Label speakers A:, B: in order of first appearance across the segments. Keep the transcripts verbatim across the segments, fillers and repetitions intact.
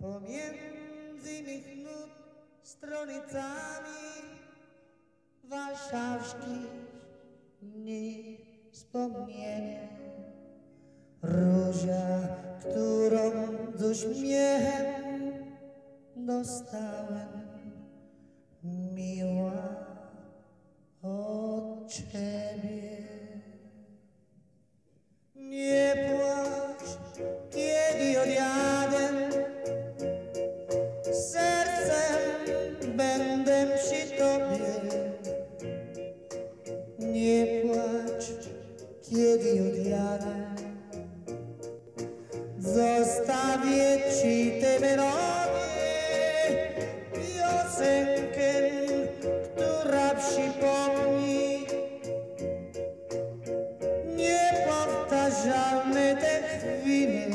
A: Pomiędzy mych nut stronicami warszawskich dni wspomnienie. Róża, którą z uśmiechem dostałem, miła od ciebie. Nie płacz, kiedy odjadę, sercem będę przy tobie. Nie płacz, kiedy odjadę, zostawię ci tę melodię, piosenkę, która przypomni niepowtarzalne te chwile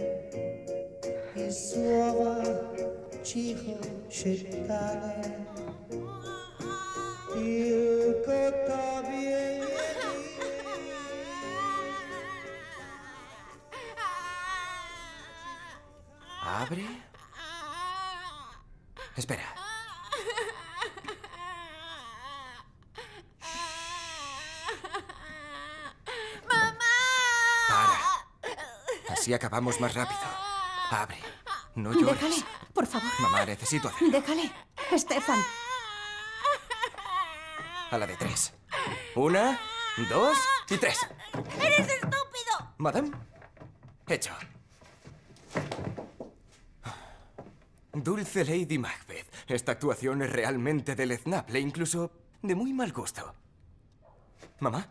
A: i słowa cicho szeptane tylko tobie.
B: ¿Abre? Espera.
C: ¡Mamá!
B: Para. Así acabamos más rápido. Abre. No llores.
C: Déjale, por favor.
B: Mamá, necesito hacerlo.
C: Déjale. Stefan.
B: A la de tres. Una, dos y tres.
C: ¡Eres estúpido!
B: Madame. Hecho. Dulce Lady Macbeth. Esta actuación es realmente deleznable, incluso de muy mal gusto. ¿Mamá?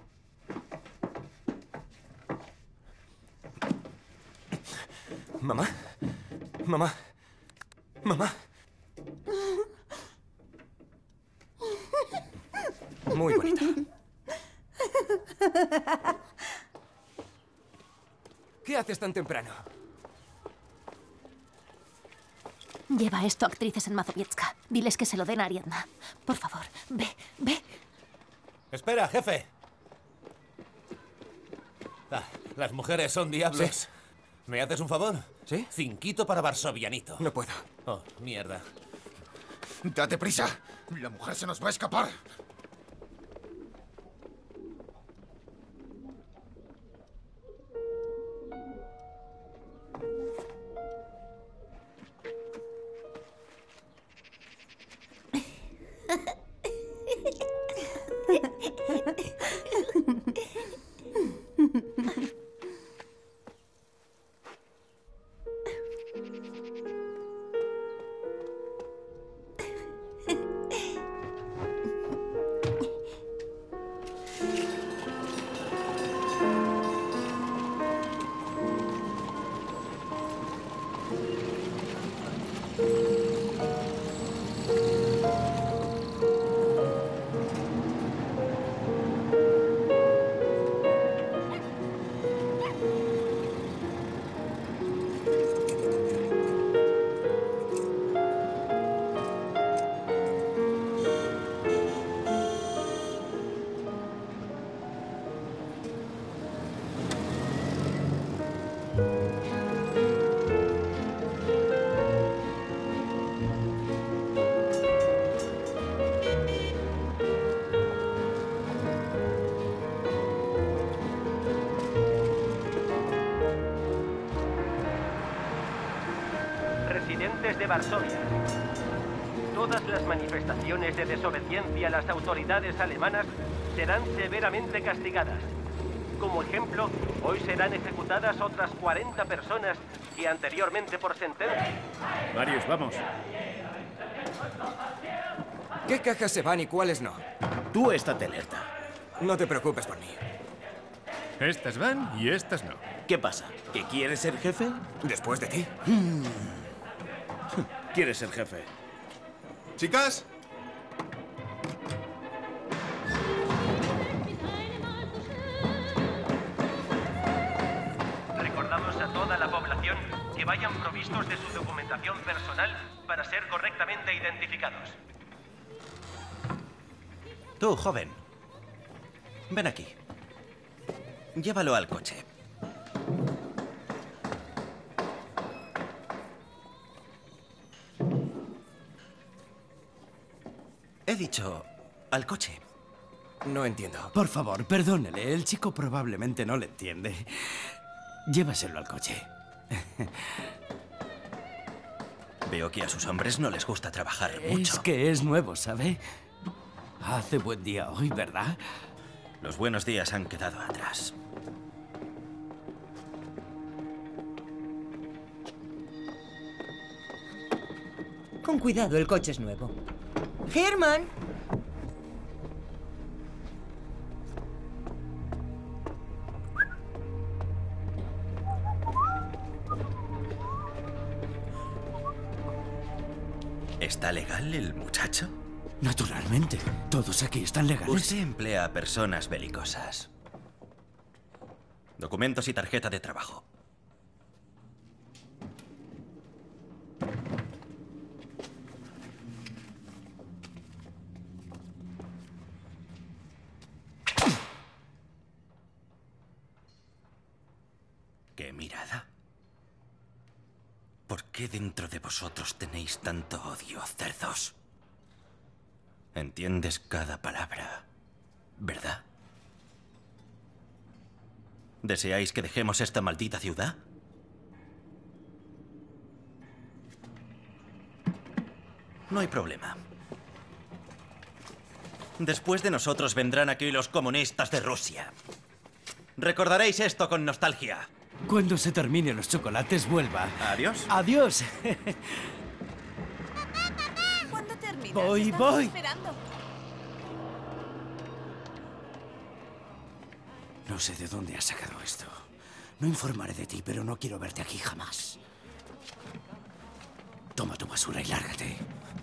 B: ¿Mamá? ¿Mamá? ¿Mamá? Muy bonita. ¿Qué haces tan temprano?
C: Lleva esto a actrices en Mazowiecka. Diles que se lo den a Ariadna. Por favor, ve, ve.
D: Espera, jefe. Ah, las mujeres son diablos.
B: Sí.
D: ¿Me haces un favor?
B: ¿Sí?
D: Cinquito para varsovianito.
B: No puedo.
D: Oh, mierda.
E: ¡Date prisa! ¡La mujer se nos va a escapar!
F: Residentes de Varsovia. Todas las manifestaciones de desobediencia a las autoridades alemanas serán severamente castigadas. Como ejemplo, hoy serán ejecutadas otras cuarenta personas que anteriormente por sentencia.
G: Varios, vamos.
B: ¿Qué cajas se van y cuáles no?
G: Tú estate alerta.
B: No te preocupes por mí.
G: Estas van y estas no.
H: ¿Qué pasa? ¿Que quieres ser jefe?
B: ¿Después de ti?
H: ¿Quieres ser jefe?
E: ¡Chicas!
F: Recordamos a toda la población que vayan provistos de su documentación personal para ser correctamente identificados.
H: Tú, joven. Ven aquí. Llévalo al coche. He dicho al coche.
B: No entiendo.
I: Por favor, perdónele. El chico probablemente no le entiende. Llévaselo al coche.
H: Veo que a sus hombres no les gusta trabajar mucho.
I: Es que es nuevo, ¿sabe? Hace buen día hoy, ¿verdad?
H: Los buenos días han quedado atrás.
J: Con cuidado, el coche es nuevo. ¡Herman!
H: ¿Está legal el muchacho?
I: Naturalmente. Todos aquí están legales.
H: Usted emplea a personas belicosas. Documentos y tarjeta de trabajo. ¿Qué mirada? ¿Por qué dentro de vosotros tenéis tanto odio, cerdos? Entiendes cada palabra, ¿verdad? ¿Deseáis que dejemos esta maldita ciudad? No hay problema. Después de nosotros vendrán aquí los comunistas de Rusia. Recordaréis esto con nostalgia.
I: Cuando se terminen los chocolates, vuelva.
H: Adiós.
I: Adiós.
K: ¿Cuándo terminas?
I: Voy,
K: Estamos
I: voy.
K: esperando.
I: No sé de dónde has sacado esto. No informaré de ti, pero no quiero verte aquí jamás. Toma tu basura y lárgate.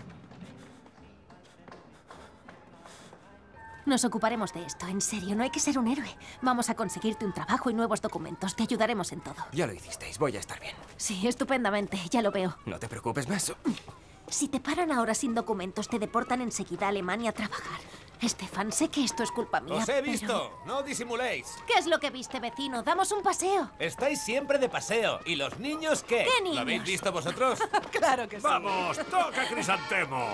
C: Nos ocuparemos de esto, en serio, no hay que ser un héroe. Vamos a conseguirte un trabajo y nuevos documentos. Te ayudaremos en todo.
B: Ya lo hicisteis, voy a estar bien.
C: Sí, estupendamente, ya lo veo.
B: No te preocupes más.
C: Si te paran ahora sin documentos, te deportan enseguida a Alemania a trabajar. Estefan, sé que esto es culpa mía,
D: ¡Os he
C: pero-
D: visto! ¡No disimuléis!
C: ¿Qué es lo que viste, vecino? Damos un paseo.
D: Estáis siempre de paseo. ¿Y los niños qué?
C: ¿Qué niños?
D: ¿Lo habéis visto vosotros?
K: Claro que sí.
G: ¡Vamos, toca Crisantemo!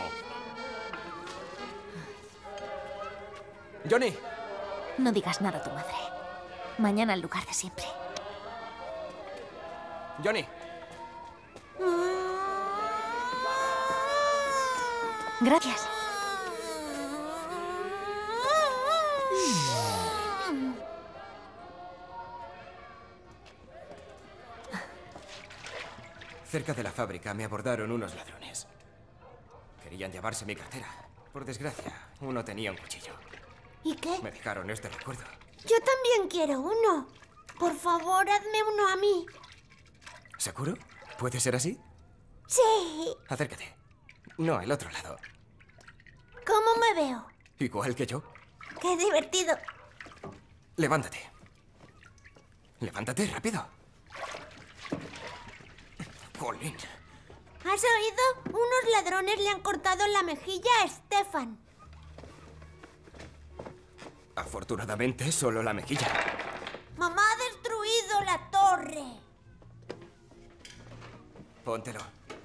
B: Johnny.
C: No digas nada a tu madre. Mañana al lugar de siempre.
B: Johnny.
C: Gracias.
B: Cerca de la fábrica me abordaron unos ladrones. Querían llevarse mi cartera. Por desgracia, uno tenía un cuchillo.
L: ¿Y qué?
B: Me dejaron este recuerdo.
L: Yo también quiero uno. Por favor, hazme uno a mí.
B: ¿Seguro? ¿Puede ser así?
L: Sí.
B: Acércate. No, el otro lado.
L: ¿Cómo me veo?
B: Igual que yo.
L: ¡Qué divertido!
B: Levántate. Levántate, rápido. Jolín.
L: ¿Has oído? Unos ladrones le han cortado la mejilla a Stefan.
B: Afortunadamente, solo la mejilla.
L: Mamá ha destruido la torre.
B: Póntelo.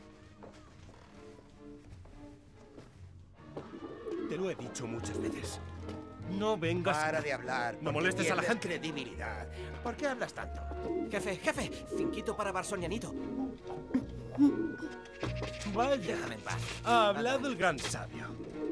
M: Te lo he dicho muchas veces. No vengas...
E: Para de hablar.
M: No
E: porque
M: molestes a la
E: pierdes
M: gente.
E: credibilidad. ¿Por qué hablas tanto?
N: Jefe, jefe, cinquito para Barsonianito.
M: Vaya.
N: Déjame en paz.
M: Ha hablado el gran sabio.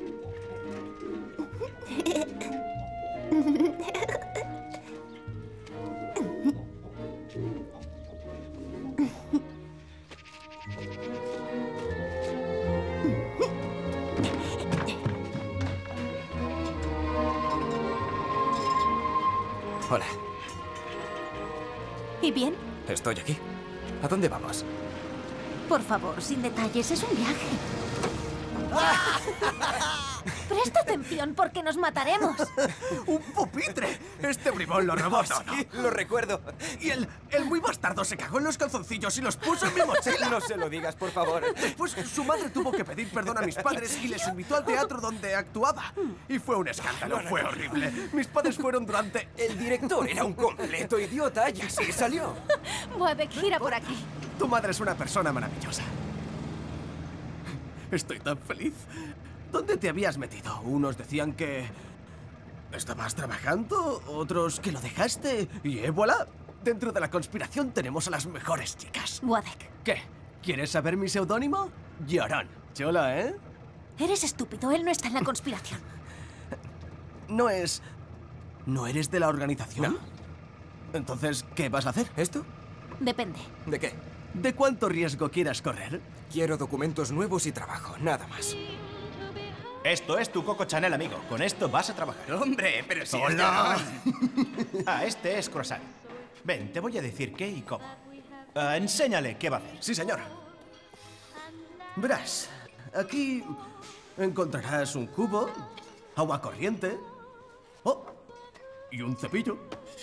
B: Hola.
C: ¿Y bien?
B: Estoy aquí. ¿A dónde vamos?
C: Por favor, sin detalles, es un viaje. Presta atención porque nos mataremos.
M: ¡Un pupitre! Este bribón lo robó todo.
N: Sí, lo recuerdo.
M: Y el, el muy bastardo se cagó en los calzoncillos y los puso en mi mochila.
N: No se lo digas, por favor.
M: Después su madre tuvo que pedir perdón a mis padres y les invitó al teatro donde actuaba. Y fue un escándalo, fue horrible. Mis padres fueron durante...
N: El director era un completo idiota y así salió.
C: Buebek, gira por aquí.
M: Tu madre es una persona maravillosa. Estoy tan feliz. ¿Dónde te habías metido? Unos decían que... estabas trabajando, otros que lo dejaste, y eh, voilà. Dentro de la conspiración tenemos a las mejores chicas.
C: Wadek.
M: ¿Qué? ¿Quieres saber mi seudónimo? Llorón. Chola, ¿eh?
C: Eres estúpido, él no está en la conspiración.
M: No es... ¿No eres de la organización? ¿No? Entonces, ¿qué vas a hacer?
B: ¿Esto?
C: Depende.
B: ¿De qué?
M: ¿De cuánto riesgo quieras correr?
B: Quiero documentos nuevos y trabajo, nada más.
H: Esto es tu Coco Chanel, amigo. Con esto vas a trabajar.
N: Hombre, pero si
H: ¡Hola! Ah, este es croissant. Ven, te voy a decir qué y cómo. Ah, enséñale qué va a hacer.
M: Sí, señor. Verás, aquí encontrarás un cubo, agua corriente, oh, y un cepillo.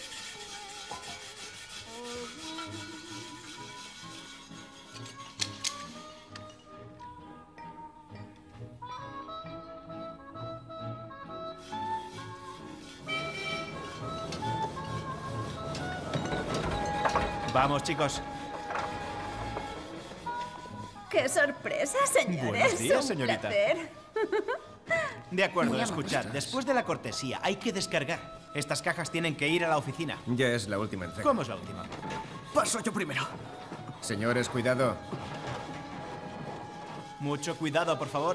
H: Vamos, chicos.
K: ¡Qué sorpresa, señores!
H: Buenos días,
K: Un
H: señorita.
K: placer.
H: De acuerdo,
B: Muy
H: escuchad.
B: amables.
H: Después de la cortesía, hay que descargar. Estas cajas tienen que ir a la oficina.
B: Ya es la última entrega.
H: ¿Cómo es la última?
M: Paso yo primero.
B: Señores, cuidado.
H: Mucho cuidado, por favor.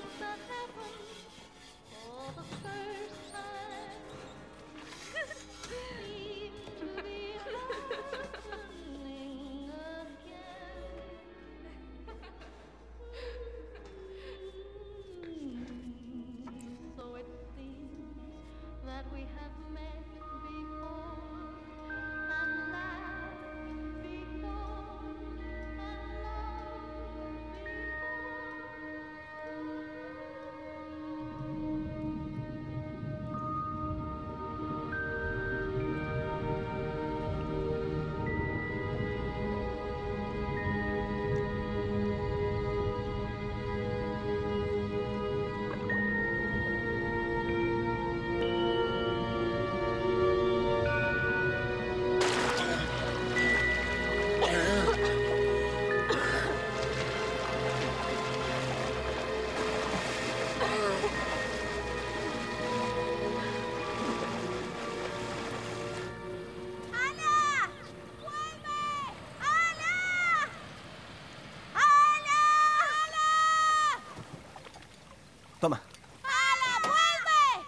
M: Toma.
L: ¡Hala, vuelve!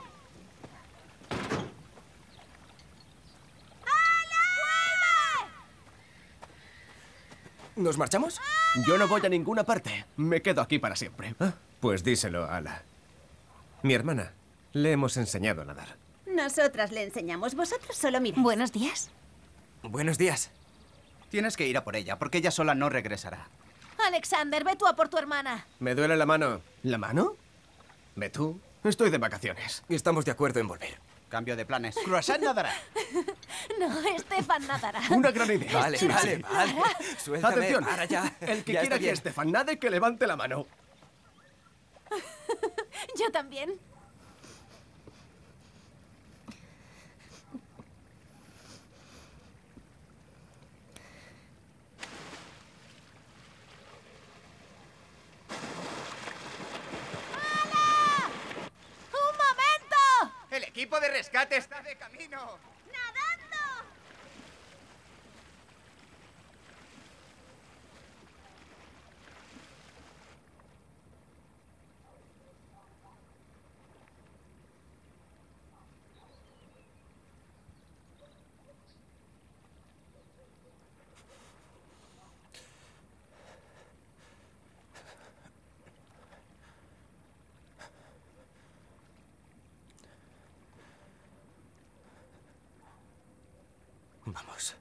L: ¡Hala! ¡Vuelve!
B: ¿Nos marchamos?
M: Yo no voy a ninguna parte. Me quedo aquí para siempre.
B: Ah, pues díselo, Ala. Mi hermana. Le hemos enseñado a nadar.
K: Nosotras le enseñamos, vosotros solo miráis.
C: Buenos días.
B: Buenos días.
N: Tienes que ir a por ella, porque ella sola no regresará.
C: Alexander, ve tú a por tu hermana.
B: Me duele la mano.
M: ¿La mano?
B: ¿Ve tú?
M: Estoy de vacaciones.
B: Estamos de acuerdo en volver.
N: Cambio de planes.
H: Croissant nadará.
C: No, Estefan nadará.
M: Una gran idea.
B: Vale,
M: Sí,
B: vale,
M: sí.
B: vale. Suéltame,
M: Atención.
B: para ya.
M: El que
B: Ya
M: quiera
B: está
M: que
B: bien.
M: Estefan nade, que levante la mano.
C: Yo también. ¡Un momento!
N: ¡El equipo de rescate está de camino!
L: ¡Nadando!
B: Vamos.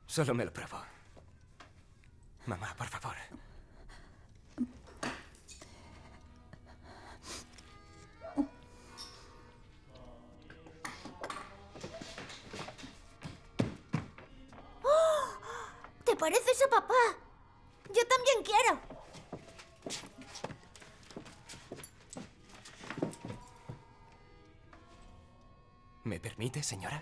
B: Solo me lo pruebo. Mamá, por favor.
L: ¡Oh! ¿Te pareces a papá? Yo también quiero.
B: ¿Me permite, señora?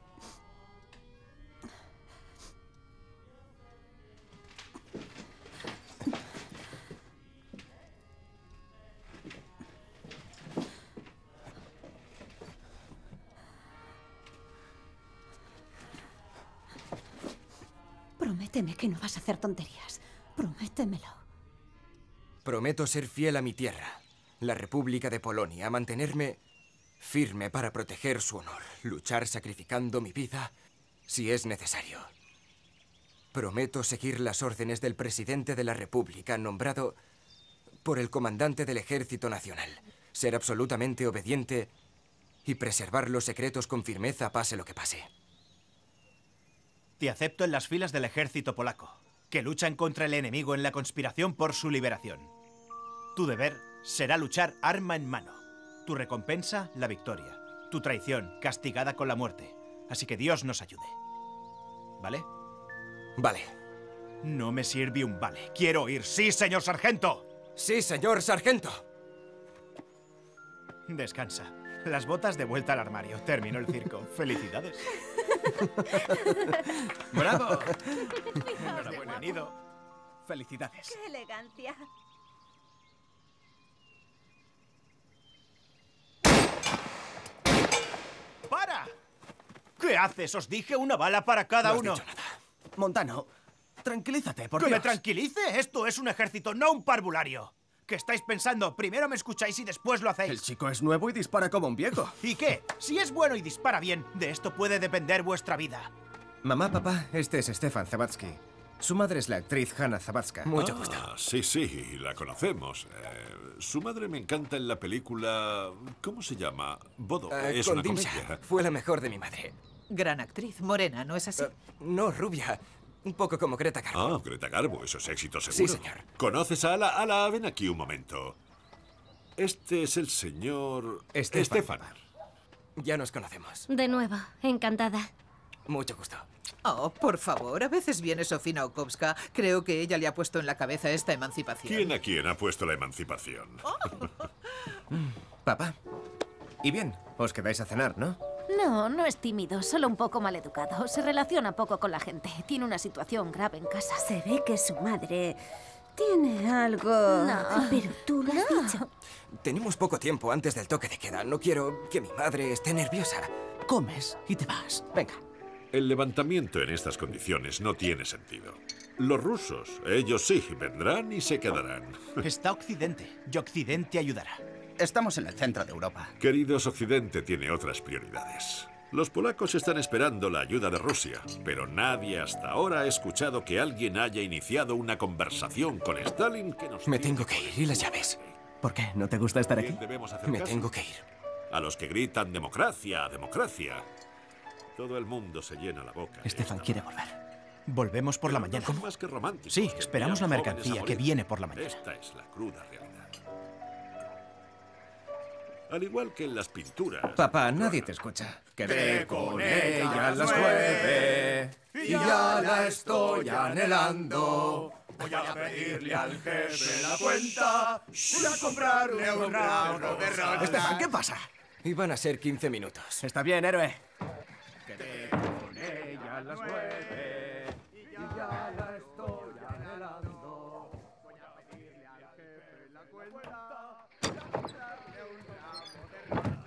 C: Prométeme que no vas a hacer tonterías. Prométemelo.
B: Prometo ser fiel a mi tierra, la República de Polonia, a mantenerme firme para proteger su honor, luchar sacrificando mi vida si es necesario. Prometo seguir las órdenes del presidente de la República, nombrado por el comandante del Ejército Nacional, ser absolutamente obediente y preservar los secretos con firmeza, pase lo que pase.
O: Te acepto en las filas del ejército polaco, que luchan contra el enemigo en la conspiración por su liberación. Tu deber será luchar arma en mano. Tu recompensa, la victoria. Tu traición, castigada con la muerte. Así que Dios nos ayude. ¿Vale?
B: Vale.
O: No me sirve un vale. Quiero oír sí, señor sargento.
B: Sí, señor sargento.
O: Descansa. Las botas de vuelta al armario. Terminó el circo. Felicidades.
M: ¡Bravo!
O: Enhorabuena, Nido.
M: Felicidades.
K: ¡Qué elegancia!
O: ¡Para! ¿Qué haces? Os dije una bala para cada
M: No has
O: uno.
M: dicho nada. Montano, tranquilízate, por
O: ¿Que me
M: Dios.
O: tranquilice? Esto es un ejército, no un parvulario. ¿Qué estáis pensando? Primero me escucháis y después lo hacéis.
M: El chico es nuevo y dispara como un viejo.
O: ¿Y qué? Si es bueno y dispara bien, de esto puede depender vuestra vida.
P: Mamá, papá, este es Stefan Zabatsky. Su madre es la actriz Hanna Zabacka.
B: Mucho
P: Ah,
B: gusto.
G: Sí, sí, la conocemos. Eh, su madre me encanta en la película... ¿Cómo se llama? Bodo.
B: Eh,
G: es
B: con
G: una
B: Dimsha.
G: comedia.
B: Fue la mejor de mi madre.
Q: Gran actriz, morena, ¿no es así?
B: Eh, no, rubia. Un poco como Greta Garbo.
G: Ah, Greta Garbo, eso es éxito seguro.
B: Sí, señor.
G: ¿Conoces a Ala? Ala, ven aquí un momento. Este es el señor...
B: Estefan.
G: Stefan.
B: Ya nos conocemos.
C: De nuevo, encantada.
B: Mucho gusto.
Q: Oh, por favor, a veces viene Sofía Okovska. Creo que ella le ha puesto en la cabeza esta emancipación.
G: ¿Quién a quién ha puesto la emancipación?
P: Papá. Y bien, os quedáis a cenar, ¿no?
C: No, no es tímido, solo un poco maleducado. Se relaciona poco con la gente. Tiene una situación grave en casa.
K: Se ve que su madre tiene algo...
C: No.
K: Pero tú lo has dicho.
B: Tenemos poco tiempo antes del toque de queda. No quiero que mi madre esté nerviosa.
M: Comes y te vas. Venga.
G: El levantamiento en estas condiciones no tiene sentido. Los rusos, ellos sí, vendrán y se quedarán.
O: Está Occidente, y Occidente ayudará.
R: Estamos en el centro de Europa.
G: Queridos, Occidente tiene otras prioridades. Los polacos están esperando la ayuda de Rusia, pero nadie hasta ahora ha escuchado que alguien haya iniciado una conversación con Stalin que nos...
B: Me tengo que ir. ¿Y las llaves?
M: ¿Por qué? ¿No te gusta estar aquí?
G: Debemos hacer
B: Me
G: caso.
B: tengo que ir.
G: A los que gritan democracia, democracia. Todo el mundo se llena la boca.
M: Estefan quiere volver.
O: Volvemos por la
G: Pero
O: mañana.
G: no son más que románticos.
O: Sí,
G: que
O: esperamos la
G: envían jóvenes a
O: mercancía
G: morir.
O: que viene por la mañana.
G: Esta es la cruda realidad. Al igual que en las pinturas.
P: Papá, nadie te escucha.
E: Quedé con ella a las nueve y ya la estoy anhelando. Voy a pedirle al jefe la cuenta y a comprarle un ramo de rosas.
M: Estefan, ¿qué pasa?
B: Iban a ser quince minutos.
M: Está bien, héroe.
E: Quedé con ella a las nueve y ya la estoy anhelando. Voy a pedirle al jefe la cuenta y a comprarle un ramo de rosas.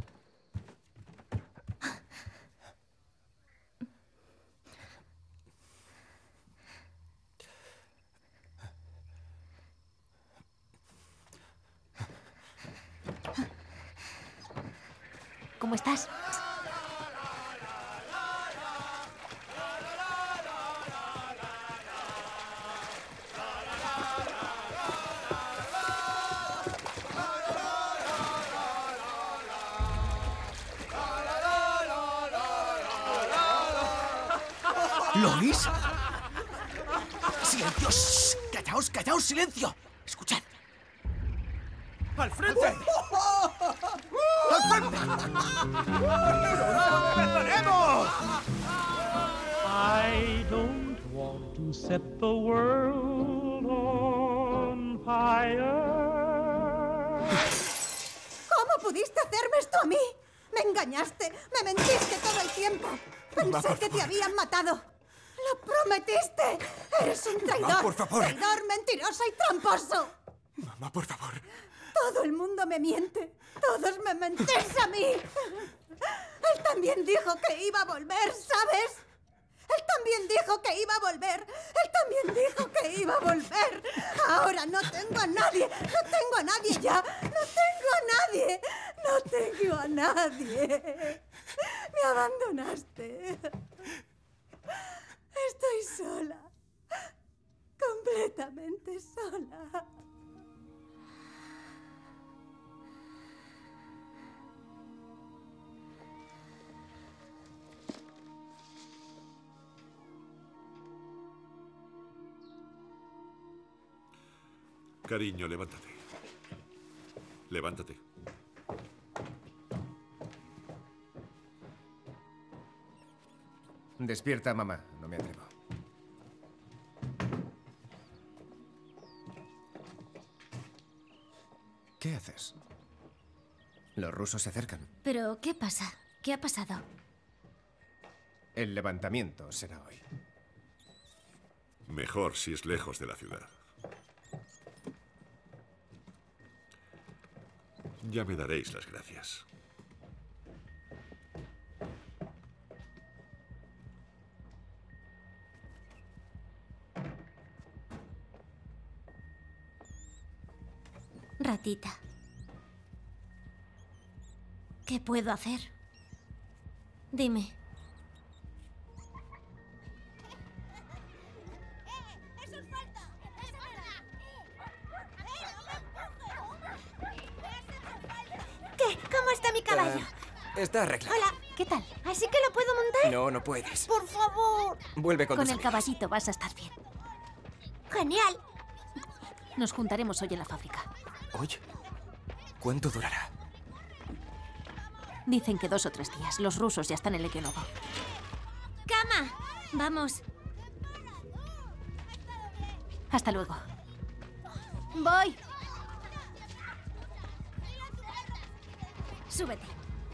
C: ¿Cómo estás?
M: ¿Lo oís? ¡Silencio! Shh, ¡callaos, callaos! ¡Silencio! ¡Escuchad! ¡Al frente! ¡Al frente! ¡Ganaremos!
S: I don't want to set the world on fire.
K: ¿Cómo pudiste hacerme esto a mí? Me engañaste, me mentiste todo el tiempo. Pensé que te habían matado. ¡Lo prometiste! ¡Eres un traidor!
B: Mamá, por favor.
K: ¡Traidor, mentiroso y tramposo!
B: Mamá, por favor.
K: Todo el mundo me miente. Todos me mentís a mí. Él también dijo que iba a volver, ¿sabes? Él también dijo que iba a volver. Él también dijo que iba a volver. Ahora no tengo a nadie. No tengo a nadie ya. No tengo a nadie. No tengo a nadie. Me abandonaste. Estoy sola. Completamente sola.
G: Cariño, levántate. Levántate.
P: Despierta, mamá. No me atrevo. ¿Qué haces? Los rusos se acercan.
C: ¿Pero qué pasa? ¿Qué ha pasado?
P: El levantamiento será hoy.
G: Mejor si es lejos de la ciudad. Ya me daréis las gracias.
C: Ratita. ¿Qué puedo hacer? Dime.
L: ¿Qué? ¿Cómo está mi caballo?
B: Ah, está arreglado.
L: Hola.
C: ¿Qué tal?
L: ¿Así que lo puedo montar?
B: No, no puedes.
L: Por favor.
B: Vuelve con,
C: Con
B: tus
C: el
B: amigos.
C: caballito vas a estar bien.
L: Genial.
C: Nos juntaremos hoy en la fábrica.
B: Oye, ¿cuánto durará?
C: Dicen que dos o tres días. Los rusos ya están en Legionovo.
L: ¡Cama!
C: Vamos. Hasta luego. Voy. Súbete.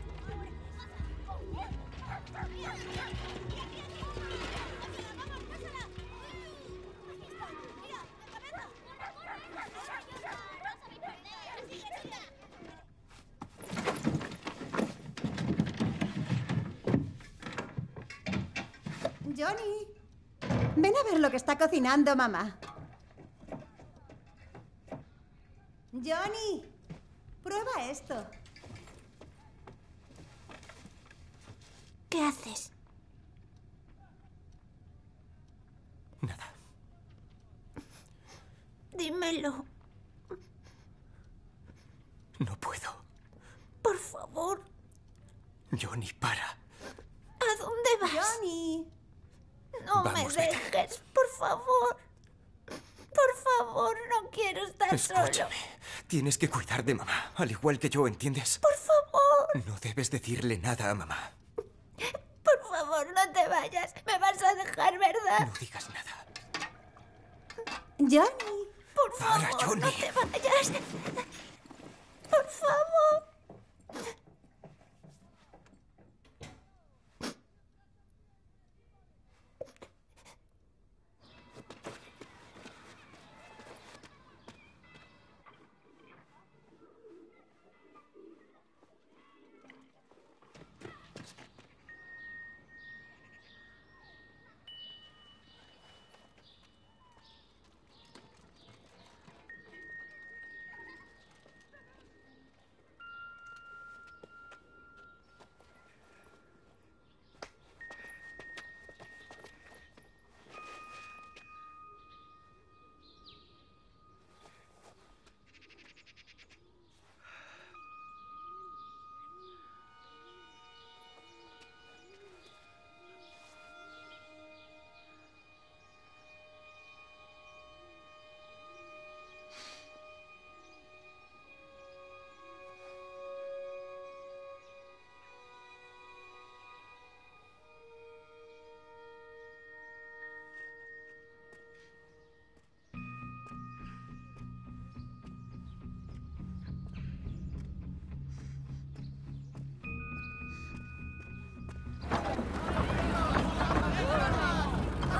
K: Johnny, ven a ver lo que está cocinando mamá. Johnny, prueba esto.
L: ¿Qué haces?
B: Nada.
L: Dímelo.
B: No puedo.
L: Por favor.
B: Johnny, para.
L: ¿A dónde vas?
K: Johnny.
L: No
B: Vamos,
L: me
B: vete.
L: dejes, por favor. Por favor, no quiero estar
B: Escúchame.
L: solo.
B: Tienes que cuidar de mamá, al igual que yo, ¿entiendes?
L: Por favor.
B: No debes decirle nada a mamá.
L: Por favor, no te vayas. Me vas a dejar, ¿verdad?
B: No digas nada.
K: Johnny.
L: Por
B: Para,
L: favor,
B: Johnny.
L: no te vayas. Por favor.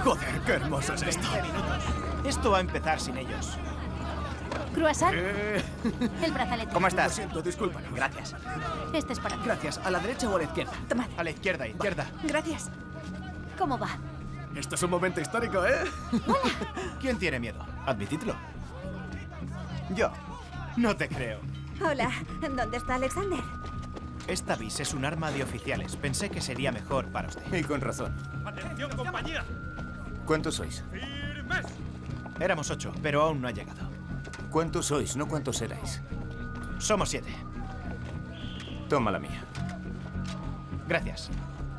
M: Joder, qué hermoso es esto.
O: veinte minutos. Esto va a empezar sin ellos.
C: ¿Croissant?
M: Eh,
C: El brazalete.
O: ¿Cómo
M: Lo
O: estás?
M: siento, disculpa.
O: Gracias.
C: Este es para ti.
M: Gracias. ¿A la derecha o a la izquierda?
C: Tomad.
O: A la izquierda, izquierda.
C: Gracias. ¿Cómo va?
M: Esto es un momento histórico, ¿eh?
O: ¿Quién tiene miedo? Admitidlo. Yo. No te creo.
K: Hola, ¿dónde está Alexander?
O: Esta bis es un arma de oficiales. Pensé que sería mejor para usted.
P: Y con razón.
E: ¡Atención, compañía!
P: ¿Cuántos sois?
E: ¡Firmes!
O: Éramos ocho, pero aún no ha llegado.
P: ¿Cuántos sois? No cuántos erais.
O: Somos siete.
P: Toma la mía.
O: Gracias.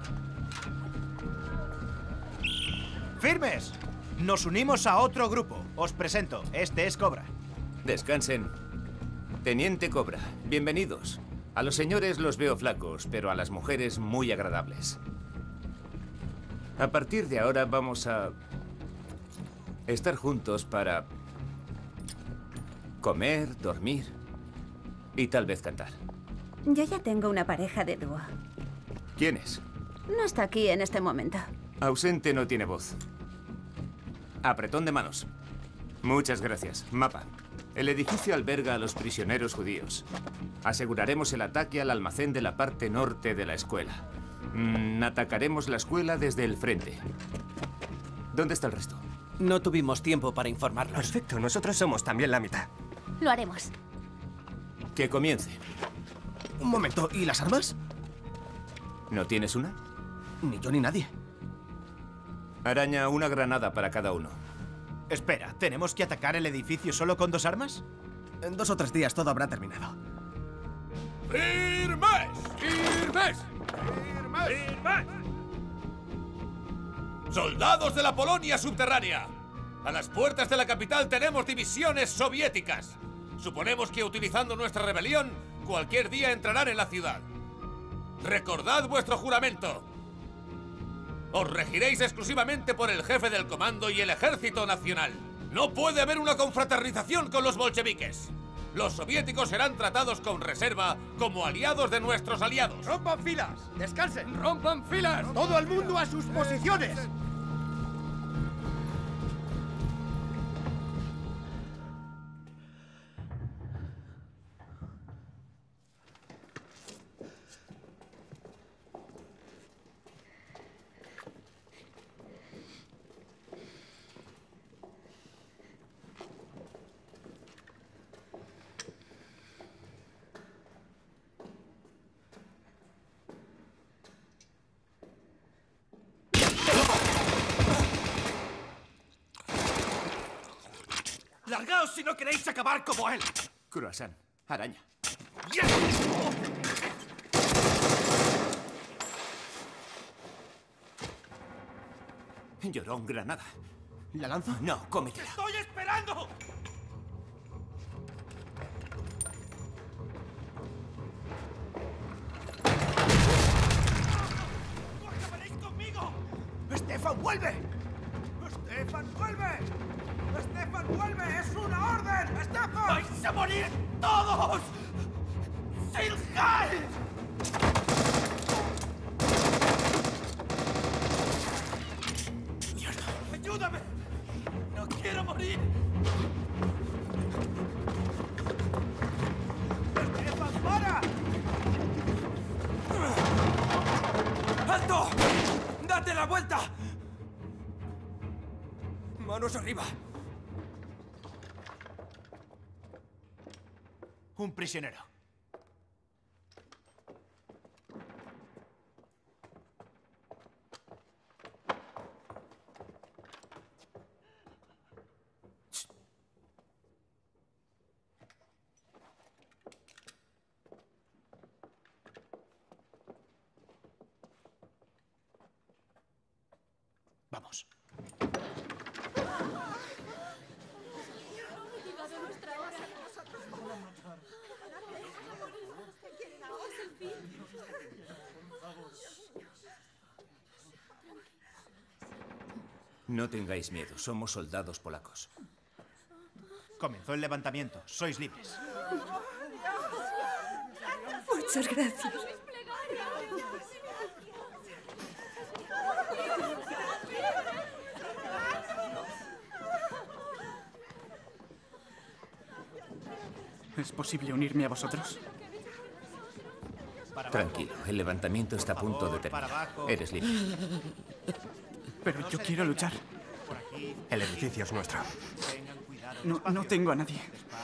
O: ¡Firmes! Nos unimos a otro grupo. Os presento. Este es Cobra.
P: Descansen. Teniente Cobra, bienvenidos. A los señores los veo flacos, pero a las mujeres muy agradables. A partir de ahora vamos a estar juntos para comer, dormir y tal vez cantar.
K: Yo ya tengo una pareja de dúo.
P: ¿Quién es?
K: No está aquí en este momento.
P: Ausente no tiene voz. Apretón de manos. Muchas gracias. Mapa. El edificio alberga a los prisioneros judíos. Aseguraremos el ataque al almacén de la parte norte de la escuela. Mm, atacaremos la escuela desde el frente. ¿Dónde está el resto?
I: No tuvimos tiempo para informarlos.
N: Perfecto, nosotros somos también la mitad.
C: Lo haremos.
P: Que comience.
M: Un momento, ¿y las armas?
P: ¿No tienes una?
M: Ni yo ni nadie.
P: Araña, una granada para cada uno.
O: Espera, ¿tenemos que atacar el edificio solo con dos armas?
M: En dos o tres días todo habrá terminado.
D: ¡Firmes! ¡Firmes!
E: ¡Firmes!
D: ¡Soldados de la Polonia subterránea! A las puertas de la capital tenemos divisiones soviéticas. Suponemos que utilizando nuestra rebelión, cualquier día entrarán en la ciudad. Recordad vuestro juramento. Os regiréis exclusivamente por el jefe del comando y el ejército nacional. No puede haber una confraternización con los bolcheviques. Los soviéticos serán tratados con reserva como aliados de nuestros aliados.
E: ¡Rompan filas! ¡Descansen!
D: ¡Rompan filas!
E: ¡Todo el mundo a sus posiciones!
I: ¡Largaos si no queréis acabar como él!
P: Croissant. Araña. Llorón, granada.
M: ¿La lanzo?
P: No, cómetela.
I: ¡Estoy esperando! ¡No acabaréis conmigo!
E: ¡Estefan, vuelve! ¡Estefan, vuelve! ¡Estefan, vuelve! ¡Es una orden! ¡Estefan!
I: ¡Vais a morir todos! ¡Silhal! ¡Mierda! ¡Ayúdame! ¡No quiero morir!
E: ¡Estefan, para!
N: ¡Alto! ¡Date la vuelta! ¡Manos arriba!
O: Un prisionero. Vamos.
P: No tengáis miedo, somos soldados polacos.
O: Comenzó el levantamiento. Sois libres.
K: Muchas gracias.
T: ¿Es posible unirme a vosotros?
P: Tranquilo, el levantamiento está a punto de terminar. Eres libre.
T: Pero yo quiero luchar.
M: El edificio es nuestro.
T: No, no tengo a nadie.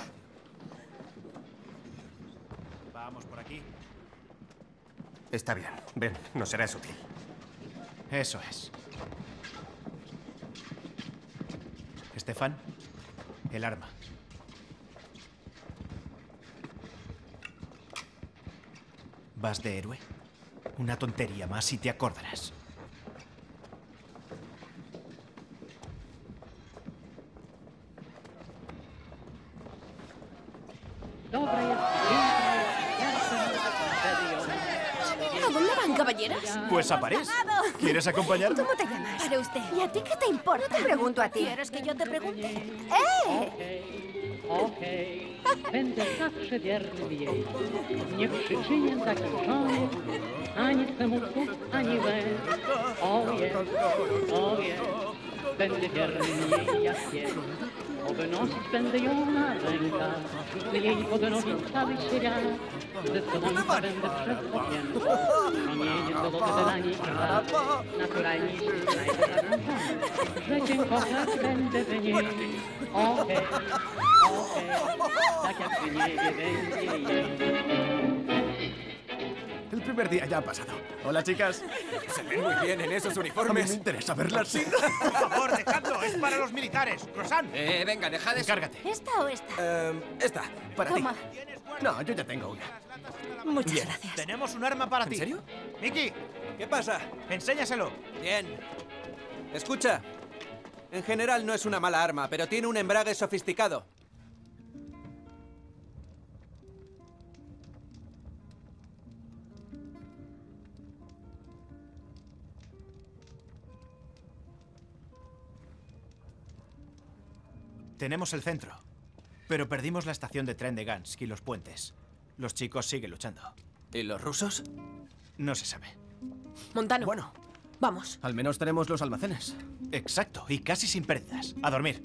O: Vamos por aquí.
M: Está bien. Ven, nos serás útil.
O: Eso es. Estefan, el arma. ¿Vas de héroe? Una tontería más y te acordarás.
C: ¿A dónde van, caballeros?
O: Pues a París. ¿Quieres acompañarme?
C: ¿Cómo te llamas? Para usted. ¿Y a ti qué te importa?
L: Te pregunto a ti.
C: ¿Quieres que yo te pregunte?
L: ¡Eh!
S: Okej, będę zawsze wierny jej. Nie przyczynię takich żonie, ani smutków, ani łez. Oje, oje, będę wierny jej jak jest. Oby nosić będę ją na rękach, by jej podnosić cały świat. Ze słonka będę przesłonięty, promieniem do wody dla niej brak. Naturalnie znajdę że cię kochać będę w niej. Okej, okej, tak jak w niebie będzie jej.
M: El primer día ya ha pasado. Hola, chicas.
B: Se ven muy bien en esos
M: A mí
B: uniformes.
M: me interesa verlas sin...
O: Por favor, dejadlo. Es para los militares. Rosan.
B: Eh, venga, dejad de...
O: Encárgate.
C: ¿Esta o esta?
B: Eh, esta, para
C: Toma.
B: ti.
M: No, yo ya tengo una.
C: Muchas
B: Bien.
C: gracias.
O: Tenemos un arma para
B: ¿En
O: ti.
B: serio?
O: Miki,
N: ¿Qué pasa?
O: enséñaselo.
N: Bien. Escucha. En general no es una mala arma, pero tiene un embrague sofisticado.
O: Tenemos el centro, pero perdimos la estación de tren de Gansk y los puentes. Los chicos siguen luchando.
B: ¿Y los rusos?
O: No se sabe.
C: Montano.
M: Bueno,
C: Vamos.
M: al menos tenemos los almacenes.
O: Exacto, y casi sin pérdidas. A dormir.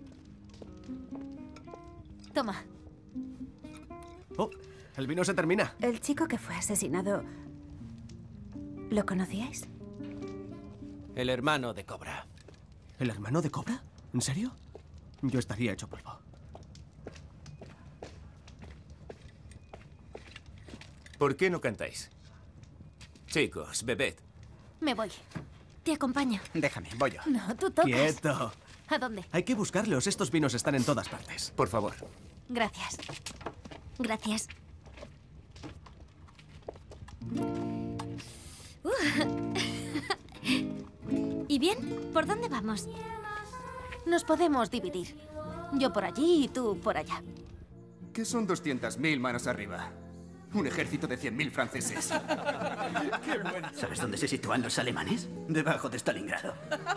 C: Toma.
M: Oh, el vino se termina.
K: El chico que fue asesinado... ¿Lo conocíais?
N: El hermano de Cobra.
M: ¿El hermano de Cobra? ¿En serio? Yo estaría hecho polvo.
P: ¿Por qué no cantáis? Chicos, bebed.
C: Me voy. Te acompaño.
R: Déjame, voy yo.
C: No, tú tocas.
M: ¡Quieto!
C: ¿A dónde?
M: Hay que buscarlos. Estos vinos están en todas partes.
P: Por favor.
C: Gracias. Gracias. Uh. ¿Y bien? ¿Por dónde vamos? Nos podemos dividir. Yo por allí y tú por allá.
N: ¿Qué son doscientas mil manos arriba? Un ejército de cien mil franceses.
R: ¿Sabes dónde se sitúan los alemanes? Debajo de Stalingrado.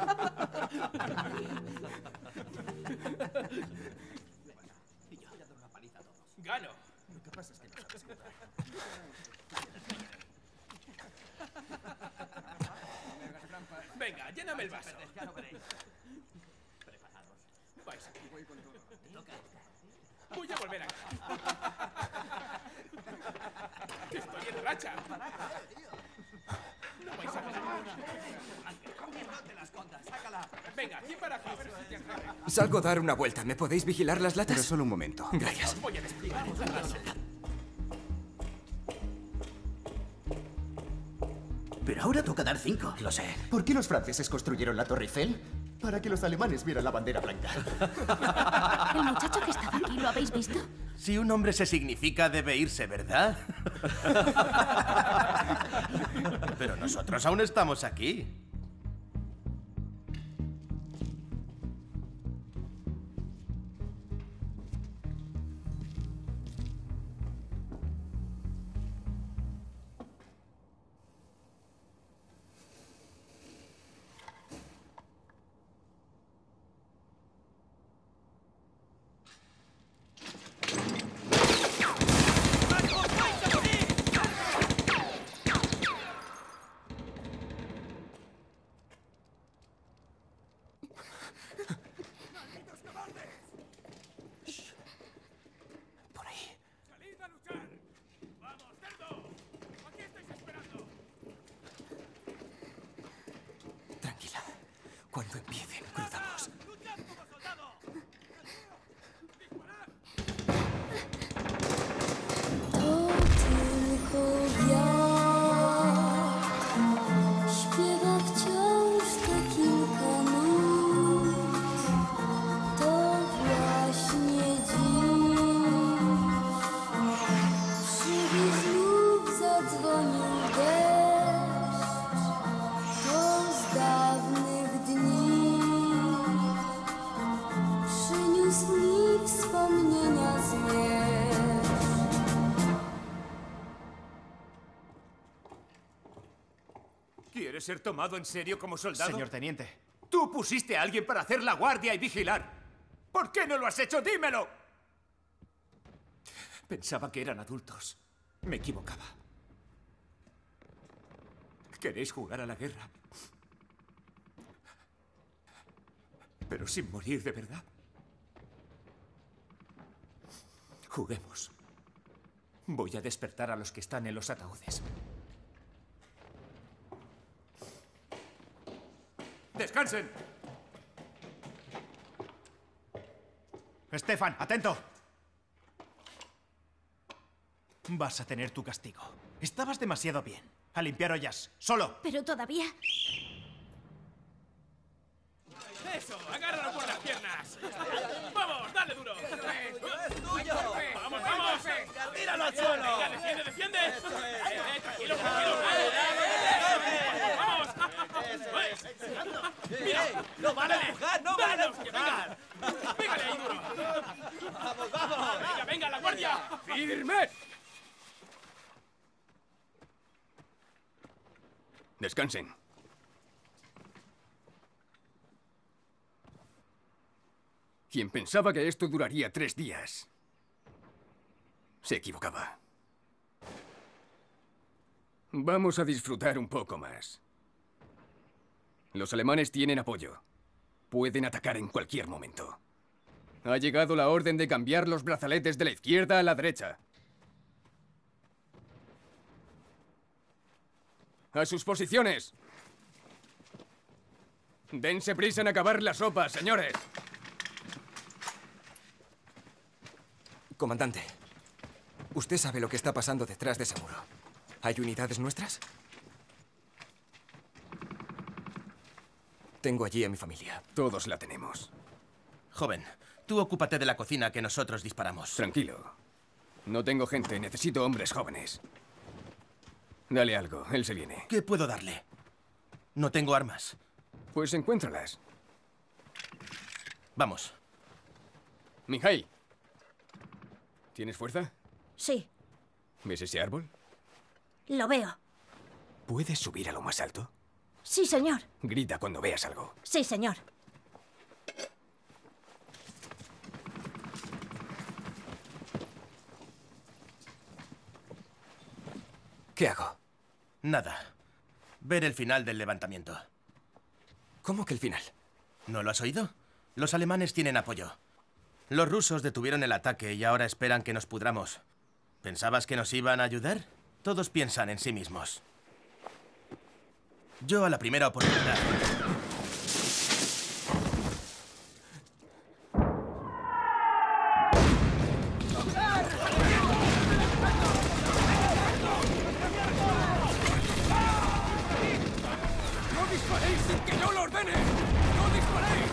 N: Gano. Lo que pasa es que no sabes jugar. Venga, lléname el vaso. Ya lo veréis. Preparados. Vais aquí. Voy con todo. Voy a volver a casa. Estoy en racha. No vais a ganar. No te la escondas. Sácala. Venga, aquí para acá.
B: Salgo a dar una vuelta. ¿Me podéis vigilar las latas?
M: Pero solo un momento.
B: Gracias.
N: Voy a despligar.
R: Pero ahora toca dar cinco.
M: Lo sé.
U: ¿Por qué los franceses construyeron la Torre Eiffel? Para que los alemanes vieran la bandera blanca.
C: ¿El muchacho que estaba aquí lo habéis visto?
H: Si un hombre se significa, debe irse, ¿verdad? Pero nosotros aún estamos aquí.
B: Cuando empiecen, cruzamos.
A: Śpiewa wciąż te kilka nut. To właśnie dziś przy znów zadzwonił deszcz. To z dawnych dni przyniósł mi wspomnienia zmierzch.
P: ¿Quieres ser tomado en serio como soldado?
O: Señor teniente.
P: Tú pusiste a alguien para hacer la guardia y vigilar. ¿Por qué no lo has hecho? ¡Dímelo! Pensaba que eran adultos. Me equivocaba. ¿Queréis jugar a la guerra? Pero sin morir de verdad. Juguemos. Voy a despertar a los que están en los ataúdes. ¡Descansen!
O: Stefan, atento. Vas a tener tu castigo. Estabas demasiado bien. A limpiar ollas. Solo.
C: Pero todavía...
N: ¡Eso! ¡Agárralo por las piernas! ¡Vamos, dale duro! ¡Vamos, vamos!
E: ¡Tíralo al suelo!
N: ¡Venga, defiende, defiende! Eh, ¡Tranquilo, tranquilo! ¡Vamos! ¡Mira!
E: ¡No van a empujar! ¡No van a empujar!
N: ¡Pégale ahí duro!
E: ¡Vamos, vamos!
N: ¡Venga, venga, la guardia!
B: ¡Firme! Descansen. Quien pensaba que esto duraría tres días, se equivocaba. Vamos a disfrutar un poco más. Los alemanes tienen apoyo. Pueden atacar en cualquier momento. Ha llegado la orden de cambiar los brazaletes de la izquierda a la derecha. ¡A sus posiciones! Dense prisa en acabar la sopa, señores. Comandante, usted sabe lo que está pasando detrás de ese muro. ¿Hay unidades nuestras? Tengo allí a mi familia. Todos la tenemos.
H: Joven, tú ocúpate de la cocina que nosotros disparamos.
B: Tranquilo. No tengo gente, necesito hombres jóvenes. Dale algo, él se viene.
H: ¿Qué puedo darle? No tengo armas.
B: Pues encuéntralas.
H: Vamos.
B: Mijail. ¿Tienes fuerza?
C: Sí,
B: ¿Ves ese árbol?
C: lo veo.
B: ¿Puedes subir a lo más alto?
C: Sí, señor.
B: Grita cuando veas algo.
C: Sí, señor.
B: ¿Qué hago?
H: Nada. Ver el final del levantamiento.
B: ¿Cómo que el final?
H: ¿No lo has oído? Los alemanes tienen apoyo. Los rusos detuvieron el ataque y ahora esperan que nos pudramos. ¿Pensabas que nos iban a ayudar? Todos piensan en sí mismos. Yo a la primera oportunidad.
E: ¡No disparéis sin que yo lo ordene! ¡No disparéis!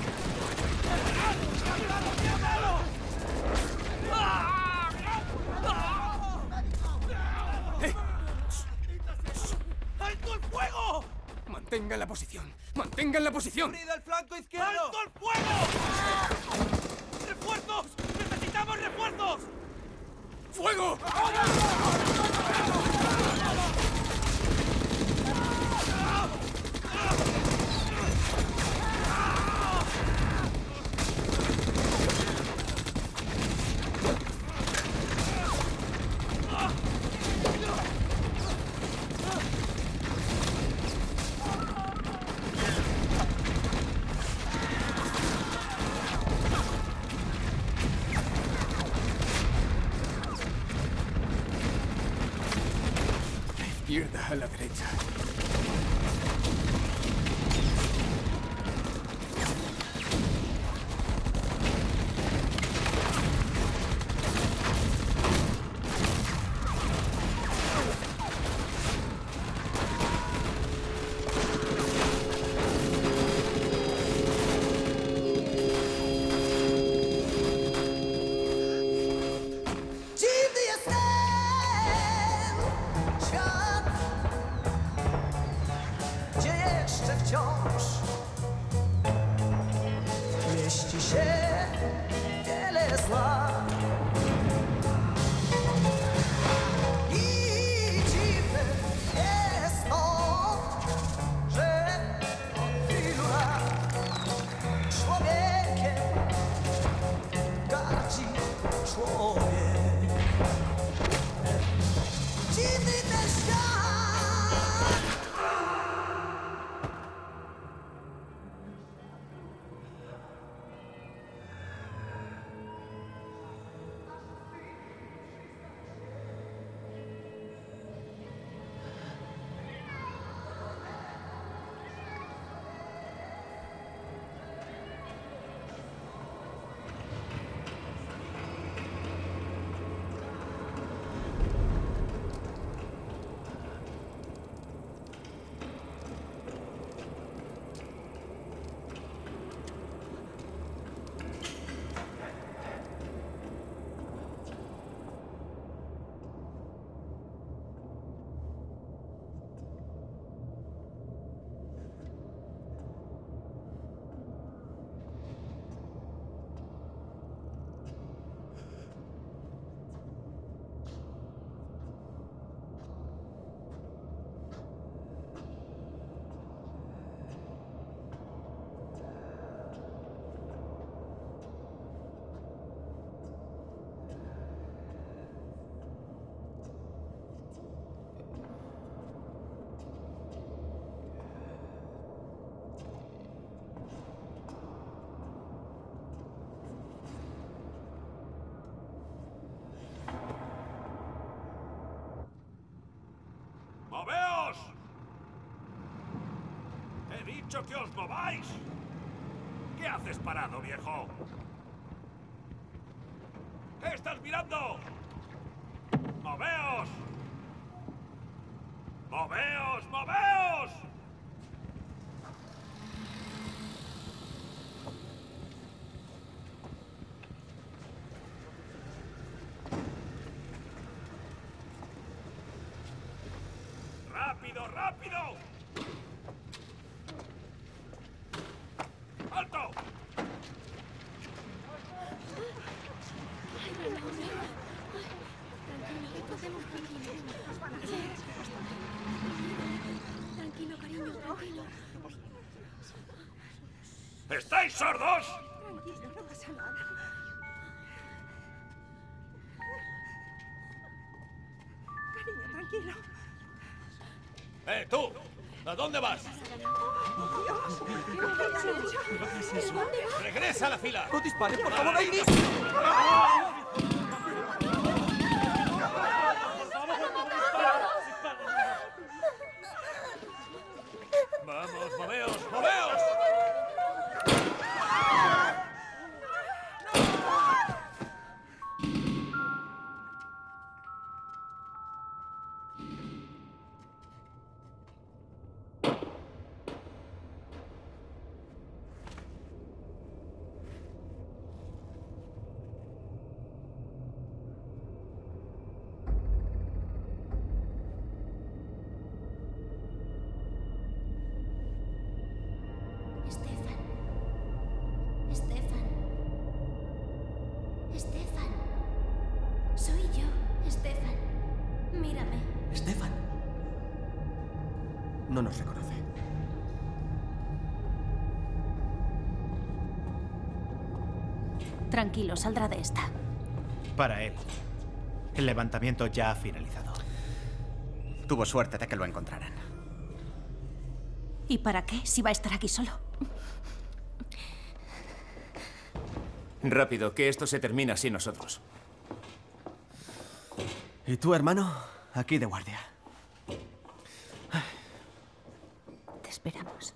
B: ¡Eh!
E: ¡Alto el fuego!
B: ¡Mantengan la posición! ¡Mantengan la posición!
E: ¡Unida al flanco izquierdo! ¡Alto el fuego! ¡Refuerzos! ¡Necesitamos refuerzos!
B: ¡Fuego! Izquierda a la derecha.
F: wciąż mieści się wiele zła. I dziwne jest to, że od wielu lat człowiekiem gardzi człowiek. Dziwny ten świat.
G: ¡Moveos! ¡He dicho que os mováis! ¿Qué haces parado, viejo? ¿Qué estás mirando? ¡Moveos! ¡Moveos, moveos! ¡Rápido, rápido! ¡Alto!
A: Tranquilo, cariño, tranquilo.
G: ¿Estáis sordos?
K: Tranquilo, no pasa nada. Cariño, tranquilo.
D: ¡Eh, tú! ¿A dónde vas?
K: Dios, ¿qué es eso?
D: ¡Regresa a la fila!
M: ¡No dispare, por favor, Amy!
D: ¡Vamos, moveos, moveos!
C: Estefan. Estefan. Estefan. Soy yo, Estefan. Mírame.
M: Estefan. No nos reconoce.
C: Tranquilo, saldrá de esta.
O: Para él, el levantamiento ya ha finalizado.
R: Tuvo suerte de que lo encontraran.
C: ¿Y para qué si va a estar aquí solo?
P: Rápido, que esto se termina sin nosotros.
M: ¿Y tú, hermano? Aquí de guardia.
C: Te esperamos.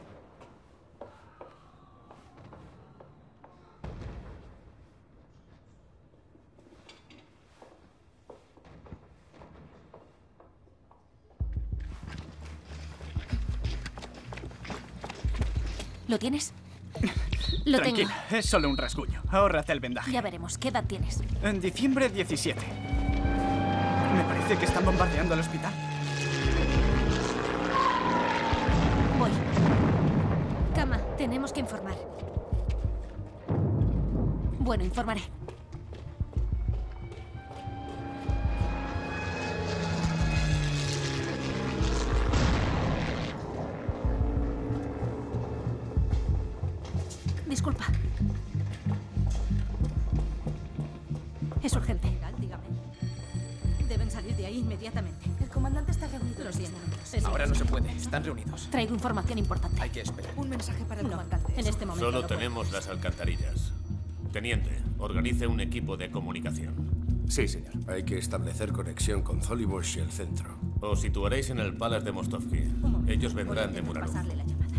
C: ¿Lo tienes? Lo
T: Tranquila,
C: tengo.
T: es solo un rasguño. Ahórrate el vendaje.
C: Ya veremos. ¿Qué edad tienes?
T: En diciembre diecisiete. Me parece que están bombardeando el hospital.
C: Voy. Tenemos que informar. Bueno, informaré. Disculpa. Es urgente.
K: Dígame. Deben salir de ahí inmediatamente. El comandante está reunido. Lo siento.
N: Ahora no se puede. Están reunidos.
C: Traigo información importante.
N: Hay que esperar.
K: Un mensaje para el comandante. En este momento.
D: Solo
K: no
D: tenemos las alcantarillas. Teniente, organice un equipo de comunicación.
P: Sí, señor.
J: Hay que establecer conexión con Zolibos y el centro.
D: Os situaréis en el Palace de Mostovsky. Ellos vendrán de Muralov.
K: Pasarle la llamada.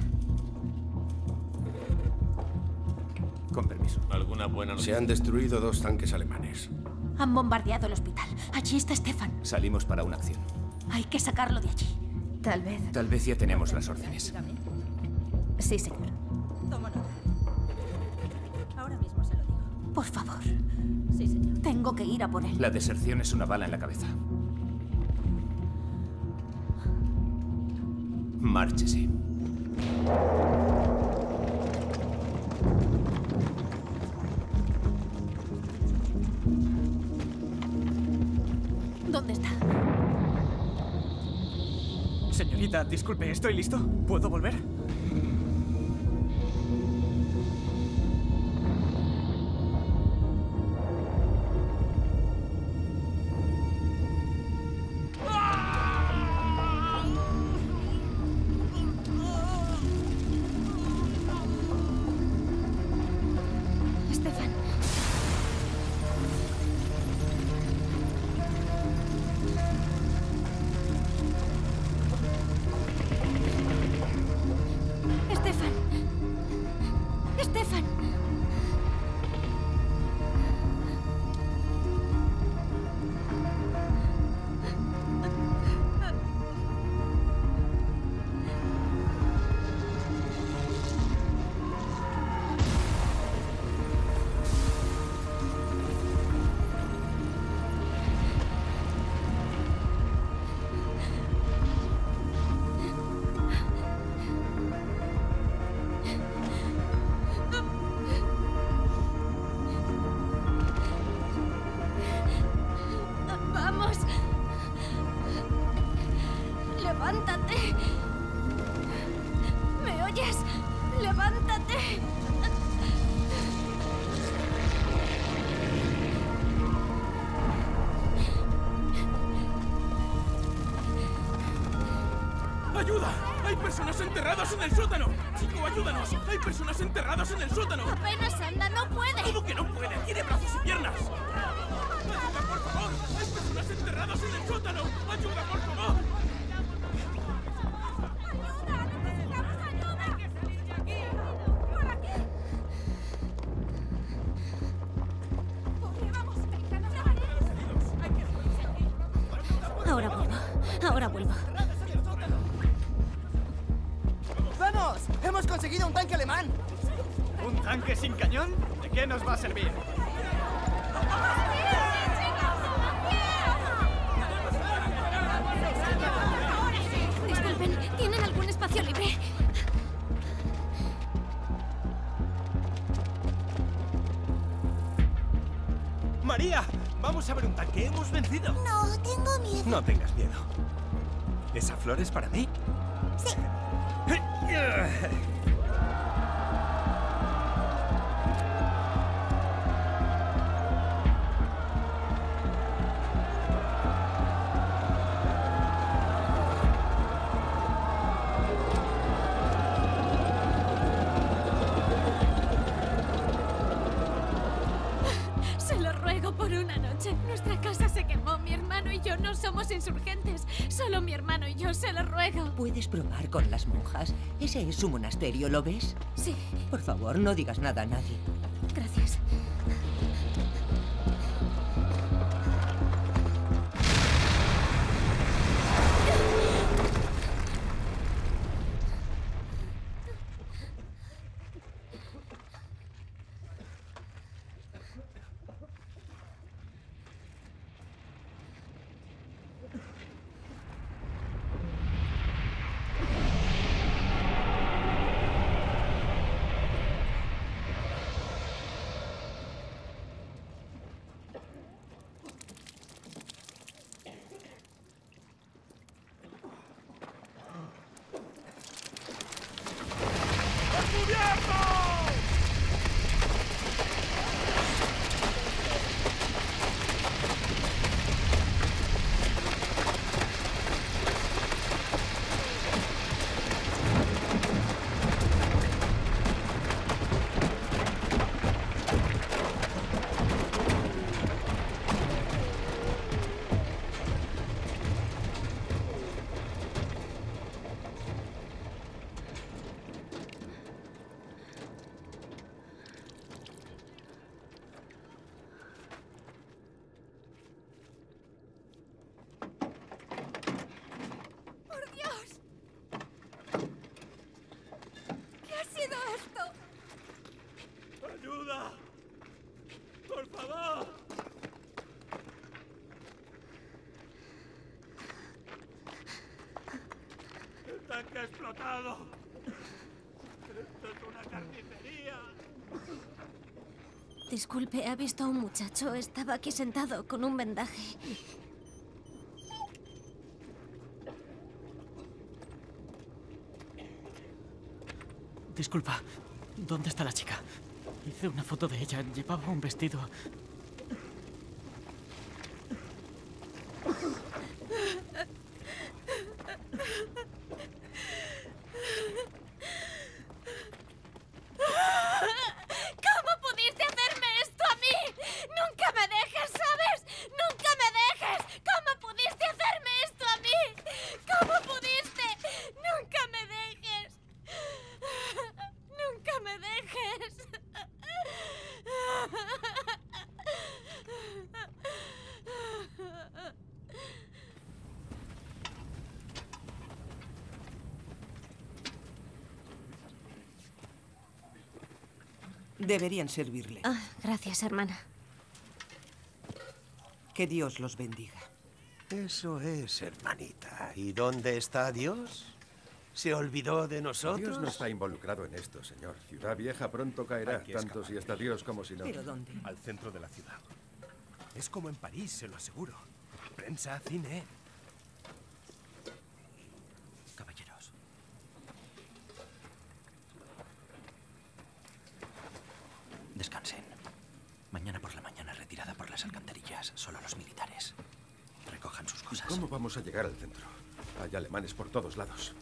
P: Con permiso.
D: ¿Alguna buena noticia?
J: Se han destruido dos tanques alemanes.
C: Han bombardeado el hospital. Allí está Stefan.
P: Salimos para una acción.
C: Hay que sacarlo de allí. Tal vez.
P: Tal vez ya tenemos las órdenes.
C: Sí, señor.
K: Tomo nota. Ahora mismo se lo digo.
C: Por favor.
K: Sí, señor.
C: Tengo que ir a por él.
P: La deserción es una bala en la cabeza. Márchese.
C: ¿Dónde está?
T: Señorita, disculpe, ¿estoy listo? ¿Puedo volver?
C: Stefan. Stefan. Stefan. Vamos. Levántate. ¿Me oyes? Levántate.
N: ¡Ayuda! ¡Hay personas enterradas en el sótano! ¡Chico, ayúdanos! ¡Hay personas enterradas en el sótano!
C: Apenas anda, no puede.
N: ¿Cómo que no puede? ¡Tiene brazos y piernas! ¡Ayuda, por favor! ¡Hay personas enterradas en el sótano! ¡Ayuda, por favor!
C: Ahora vuelvo. Ahora vuelvo.
M: ¡Vamos! ¡Hemos conseguido un tanque alemán!
T: ¿Un tanque sin cañón? ¿De qué nos va a servir?
C: Disculpen, ¿tienen algún espacio libre?
T: ¡María! ¡Vamos a ver un tanque! ¡Hemos vencido!
L: No, tengo miedo.
T: No tengas miedo. ¿Esa flor es para mí?
L: Sí.
C: Se lo ruego por una noche. Nuestra casa se quemó. Mi hermano y yo no somos insurgentes. Solo mi hermano y yo, se lo ruego.
V: ¿Puedes probar con las monjas? Ese es su monasterio, ¿lo ves?
C: Sí.
V: Por favor, no digas nada a nadie.
C: Gracias.
N: tanque ha explotado! ¡Esto es una carnicería!
C: Disculpe, ¿ha visto a un muchacho? Estaba aquí sentado con un vendaje.
T: Disculpa, ¿dónde está la chica? Hice una foto de ella. Llevaba un vestido.
C: ¿Cómo pudiste hacerme esto a mí? ¡Nunca me dejes, ¿sabes? ¡Nunca me dejes! ¿Cómo pudiste hacerme esto a mí? ¿Cómo pudiste? ¡Nunca me dejes! ¡Nunca me dejes!
I: Deberían servirle.
C: Ah, gracias, hermana.
I: Que Dios los bendiga.
Q: Eso es, hermanita. ¿Y dónde está Dios? ¿Se olvidó de nosotros?
J: Dios no está involucrado en esto, señor. Ciudad Vieja pronto caerá,
O: Hay que
J: tanto
O: escapar.
J: si está Dios como si no.
I: ¿Pero dónde?
O: Al centro de la ciudad. Es como en París, se lo aseguro. Prensa, cine.
R: Caballeros. Descansen. Mañana por la mañana retirada por las alcantarillas. Solo los militares. Recojan sus cosas.
J: ¿Cómo vamos a llegar al centro? Hay alemanes por todos lados.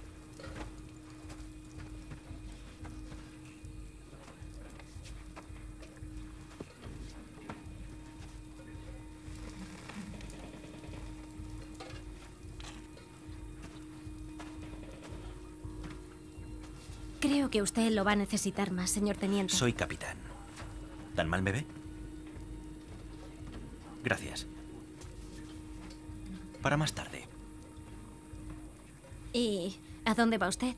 C: Creo que usted lo va a necesitar más, señor teniente.
R: Soy capitán. ¿Tan mal me ve? Gracias. Para más tarde.
C: ¿Y a dónde va usted?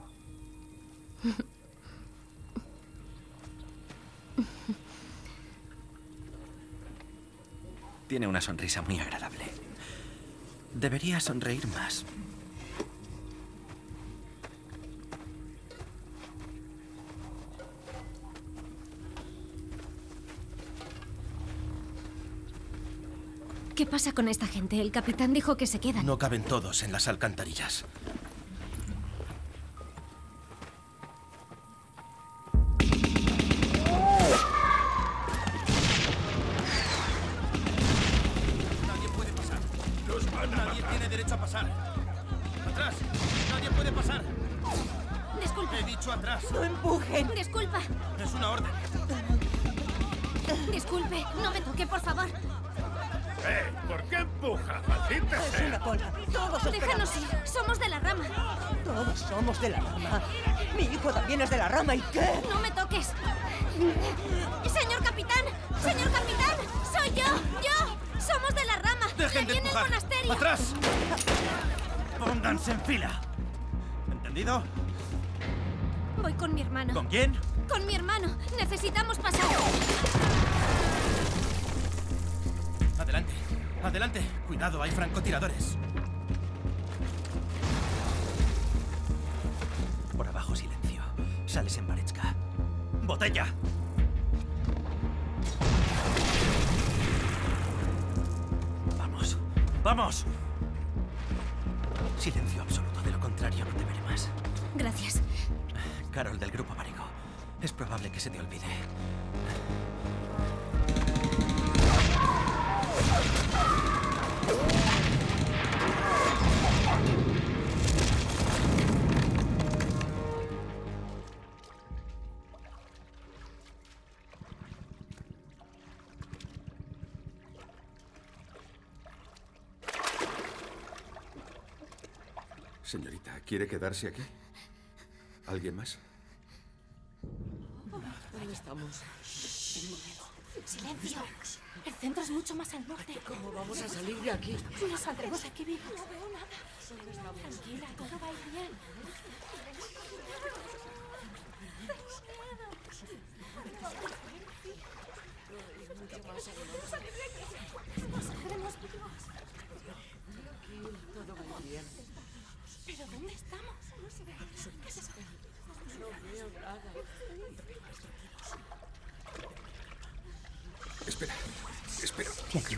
R: Tiene una sonrisa muy agradable. Debería sonreír más.
C: ¿Qué pasa con esta gente? El capitán dijo que se quedan.
H: No caben todos en las alcantarillas. Nadie puede pasar. Los van a Nadie tiene derecho a pasar. Atrás. Nadie puede pasar.
C: Disculpa.
H: He dicho atrás.
C: No empujen. Disculpa.
H: Es una orden.
C: Disculpe. No me toque, por favor.
D: ¡Eh! ¿Por qué empuja? ¡Maldita
I: Es
D: sea!
I: una cola. Todos
C: Déjanos
I: esperamos.
C: ir. Somos de la rama.
I: Todos somos de la rama. Mi hijo también es de la rama. ¿Y qué?
C: No me toques. Señor capitán. Señor capitán. Soy yo. Yo. Somos de la rama.
H: Dejen de
C: Allí en el
H: empujar.
C: monasterio.
H: ¡Atrás! Pónganse en fila. ¿Entendido?
C: Voy con mi hermano.
H: ¿Con quién?
C: Con mi hermano. Necesitamos pasar.
H: Adelante. Adelante. Cuidado, hay francotiradores.
R: Por abajo, silencio. Sales en Baretska.
H: ¡Botella!
R: Vamos. ¡Vamos! Silencio absoluto. De lo contrario, no te veré más.
C: Gracias.
R: Carol del Grupo Marigo. Es probable que se te olvide.
J: Señorita, ¿quiere quedarse aquí? ¿Alguien más?
K: ¿Dónde estamos?
C: Silencio. El centro es mucho más al norte.
K: ¿Cómo vamos a salir de aquí?
C: No saldremos aquí vivos. No veo nada. Tranquila, todo va a ir bien. No saldremos vivos.
K: Todo va a ir bien.
C: ¿Pero dónde estamos?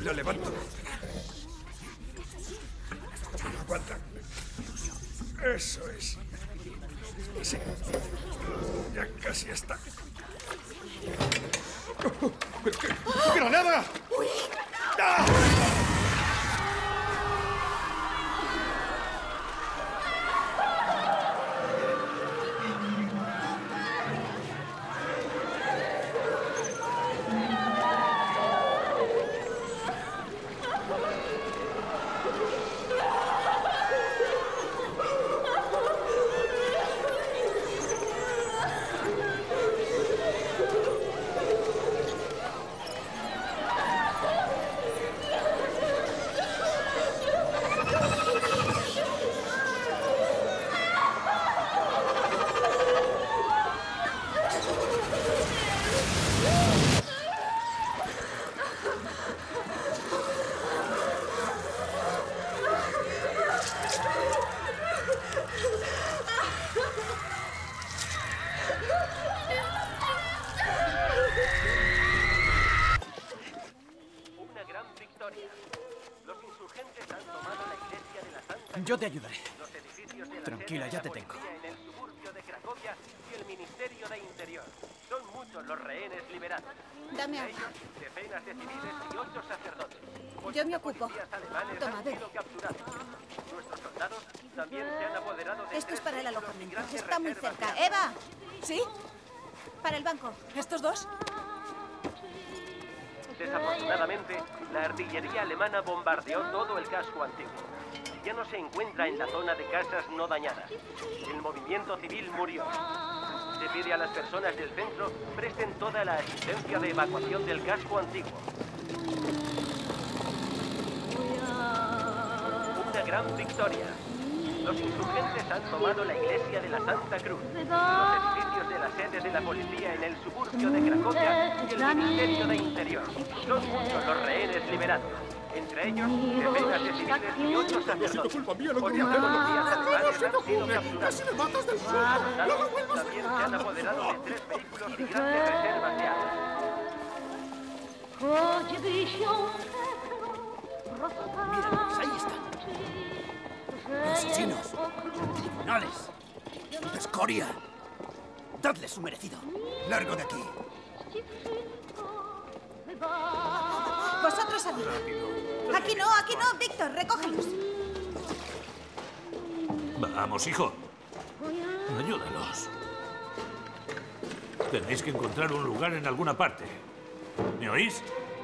J: La levanto. Aguanta. Eso es. Sí. Ya casi está. ¿Pero qué? ¡Granada! ¡Ah!
M: Yo te ayudaré. Tranquila, ya te tengo.
S: En el suburbio de Cracovia y el Ministerio de Interior. Son muchos los rehenes liberados.
K: Dame agua.
S: Ellos, decenas de civiles y ocho sacerdotes.
K: Yo me ocupo.
S: Alemanes
K: Toma,
S: han
K: bebe.
S: sido capturados. Nuestros soldados también se han apoderado de
K: Esto es
S: tres
K: para el
S: vehículos y
K: alojamiento.
S: grandes
K: Está muy
S: reservas
K: cerca.
S: de
K: ¡Eva! ¿Sí? Para el banco. ¿Estos dos?
S: Desafortunadamente, la artillería alemana bombardeó todo el casco antiguo. Ya no se encuentra en la zona de casas no dañadas. El movimiento civil murió. Se pide a las personas del centro presten toda la asistencia de evacuación del casco antiguo. Una gran victoria. Los insurgentes han tomado la iglesia de la Santa Cruz, los edificios de la sede de la policía en el suburbio de Cracovia y el Ministerio de Interior. Son muchos los rehenes liberados. Entre ellos, decenas de civiles y ocho sacerdotes.
J: culpa mía lo que
S: Ocho
J: me
S: policías alemanes han sido
J: ocurre?
S: capturados.
J: ¡Casi me matas del
S: Los
J: suelo!
S: soldados
J: ¡No lo vuelvas a
S: también se han apoderado de tres vehículos y grandes reservas de armas.
R: Míralos, ahí están. Los chinos. Criminales. Escoria. Dadles su merecido. Largo de aquí.
K: Vosotros arriba. Aquí no, aquí no, Víctor, recógelos.
U: Vamos, hijo. Ayúdalos. Tenéis que encontrar un lugar en alguna parte. ¿Me oís?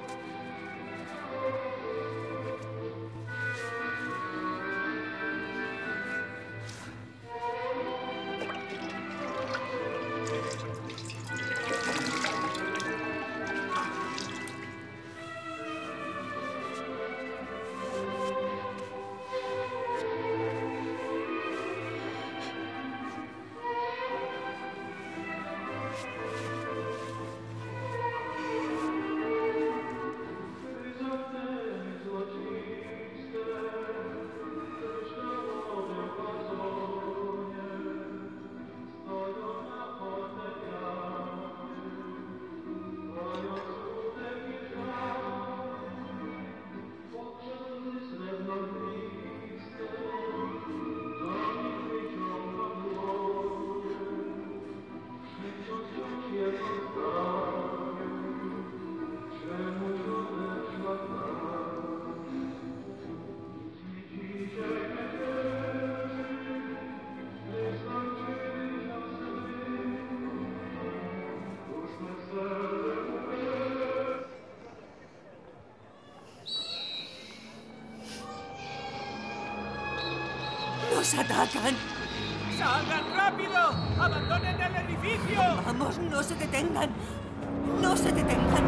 I: ¡Nos atacan!
N: ¡Salgan rápido! ¡Abandonen el edificio!
I: Vamos, no se detengan. No se detengan.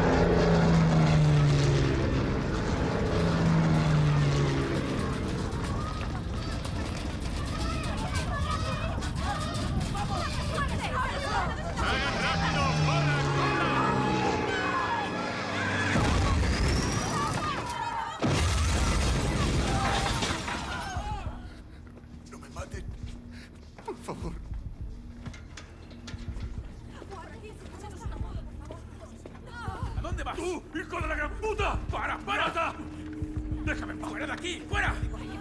J: No me maten. Por favor.
N: ¿A dónde vas?
U: ¡Tú, hijo de la gran puta! ¡Para, para! ¡Mata! ¡Déjame fuera de aquí! ¡Fuera!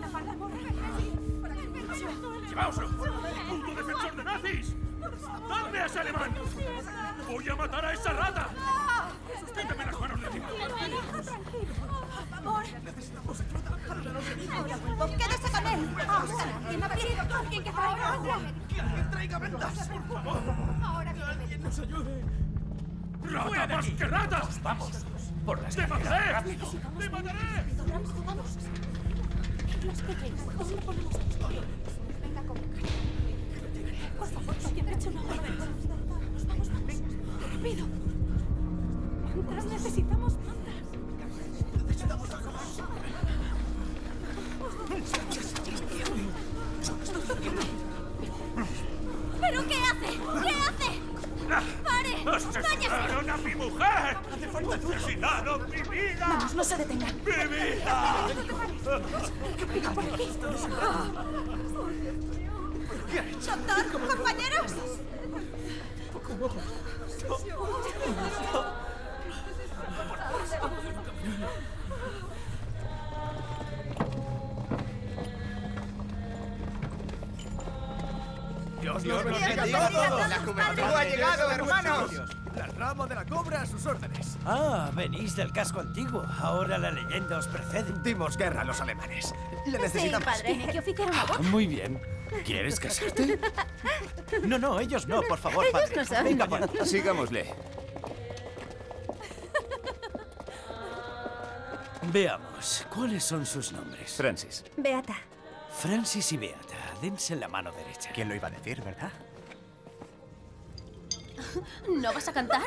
U: ¡Lleváoslo! ¡Puto defensor de nazis! ¡Dadme a ese alemán! ¡Voy a matar a esa rata! ¡Quítame las manos de encima!
K: Por favor. Necesitamos ayuda. Quédese con él. Ahora. ¿Quién ha venido? ¿Alguien que traiga agua?
U: ¡Que alguien traiga vendas, por favor!
K: Ahora viene.
U: ¡Alguien nos ayude! ¡Rata más que rata! ¡Vamos! ¡Por las ¡Te mataré! ¡Rápido! ¡Te mataré!
K: Vamos, vamos. Los pequeños. ¿Dónde ponemos esto? Venga, con por favor, alguien eche una mano. Vamos, vamos, vamos. Rápido. Mantas, necesitamos mantas. Necesitamos algo más.
C: ¿Pero qué hace? ¿Qué hace? ¡Pare!
U: ¡Asesinaron a mi mujer! ¡Asesinaron mi vida!
K: Vamos, no se detengan.
U: ¡Mi vida!
K: Venga, por aquí. Doctor, compañeros.
M: Dios
U: Dios
M: nos
U: nos
M: bendiga
U: bendiga
M: a
U: a
M: todos.
U: todos.
M: La
U: juventud ha llegado, hermanos.
M: La rama de la cobra a sus órdenes.
B: Ah, venís del casco antiguo. Ahora la leyenda os precede.
M: Dimos guerra a los alemanes. Le
C: Sí,
M: necesitamos.
C: padre. Tiene que oficiar una boda.
B: Muy bien. ¿Quieres casarte? No, no, ellos no, por favor,
C: Ellos
B: padre.
C: no saben.
B: Venga, por...
P: Sigámosle.
B: Veamos, ¿cuáles son sus nombres?
P: Francis.
C: Beata.
B: Francis y Beata. Dense la mano derecha.
H: ¿Quién lo iba a decir, verdad?
C: ¿No vas a cantar?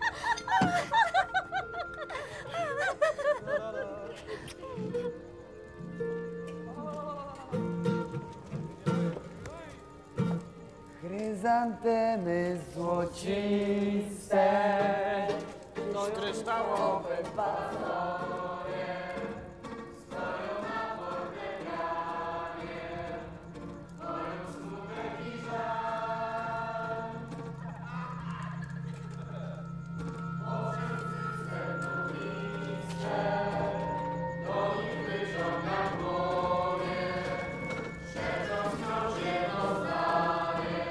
F: Chryzantemy złociste z kryształowym paznokciem stoją na fortepianie, stoją smutek i żal. Oczy systemu mistrze, do nich wyciągam dłonie, szepcząc wciąż jedno zdanie.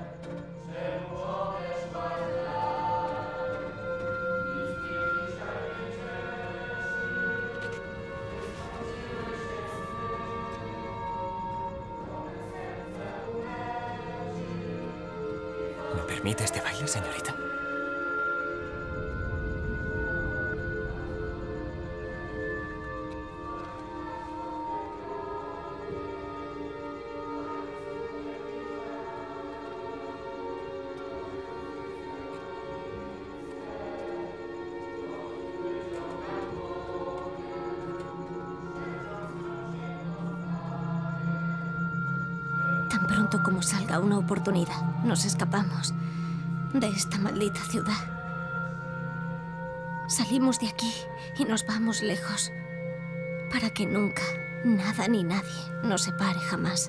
R: ¿Me permite este baile, señorita?
C: Tan pronto como salga una oportunidad, nos escapamos de esta maldita ciudad. Salimos de aquí y nos vamos lejos, para que nunca, nada ni nadie nos separe jamás.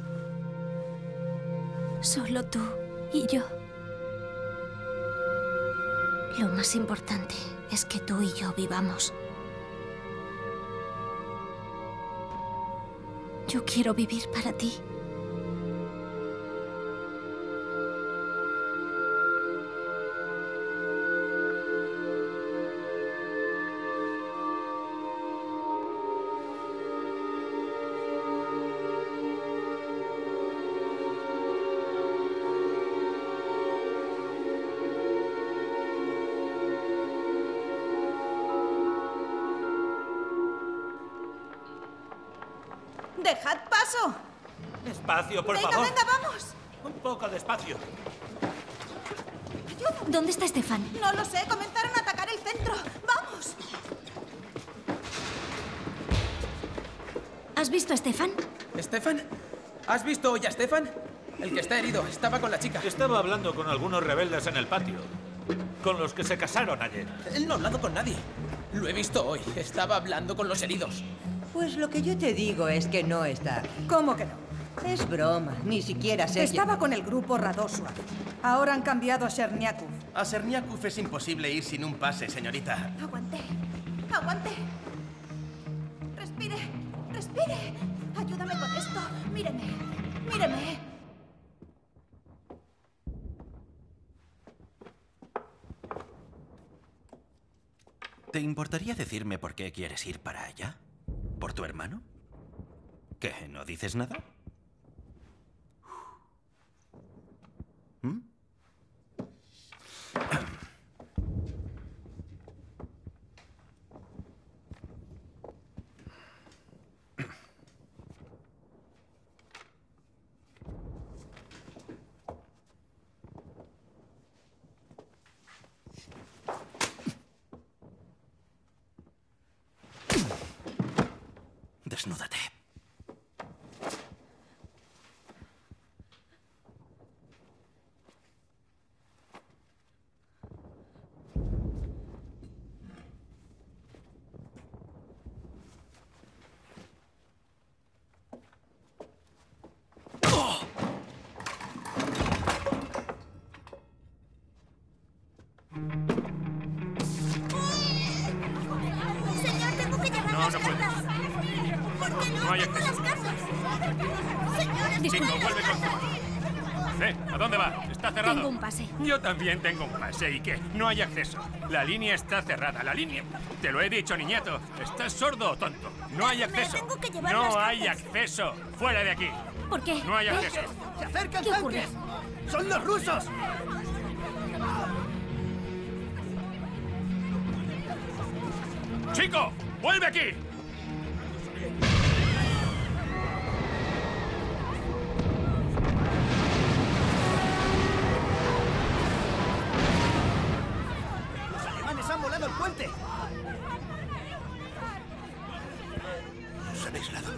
C: Solo tú y yo. Lo más importante es que tú y yo vivamos. Yo quiero vivir para ti.
K: ¡Dejad paso!
U: Despacio, por
K: venga,
U: favor.
K: venga, vamos.
U: Un poco despacio.
C: ¿Dónde está Estefan?
K: No lo sé, comenzaron a atacar el centro. ¡Vamos!
C: ¿Has visto a Estefan?
N: ¿Estefan? ¿Has visto hoy a Estefan? El que está herido, estaba con la chica.
U: Estaba hablando con algunos rebeldes en el patio. Con los que se casaron ayer.
N: Él no ha hablado con nadie. Lo he visto hoy. Estaba hablando con los heridos.
I: Pues lo que yo te digo es que no está.
K: ¿Cómo que no?
I: Es broma, ni siquiera sé.
K: Estaba con el grupo Radosua. Ahora han cambiado a Cherniakov.
H: A Cherniakov es imposible ir sin un pase, señorita.
C: Aguanté.
K: Aguante. Respire. Respire. Ayúdame con esto. Míreme. Míreme.
R: ¿Te importaría decirme por qué quieres ir para allá? ¿Por tu hermano? ¿Qué? ¿No dices nada? ¿Mm? Desnúdate.
L: Señor, tengo que llevar
U: No,
L: las
U: no puedo.
L: cartas. ¿Por qué no?
U: No hay
L: Tengo
U: acceso.
L: las cartas. Señor,
U: Chico,
L: espera.
U: vuelve con tu madre. Eh, ¿a dónde va? Está cerrado.
C: Tengo un pase.
U: Yo también tengo un pase. ¿Y qué? No hay acceso. La línea está cerrada. La línea... Te lo he dicho, niñato. ¿Estás sordo o tonto? No hay acceso.
L: tengo que llevar
U: No
L: las
U: hay
L: cartas.
U: acceso. Fuera de aquí.
C: ¿Por qué?
U: No hay acceso.
M: ¡Se acercan
C: ¿Qué ocurre?
M: tanques! ¡Son los rusos!
U: ¡Chico! ¡Vuelve aquí!
M: ¡Los alemanes han volado el puente!
R: Nos han aislado.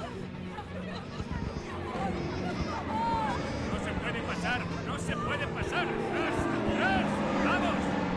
U: No se puede pasar. No se puede pasar. ¡Atrás! ¡Atrás! ¡Vamos!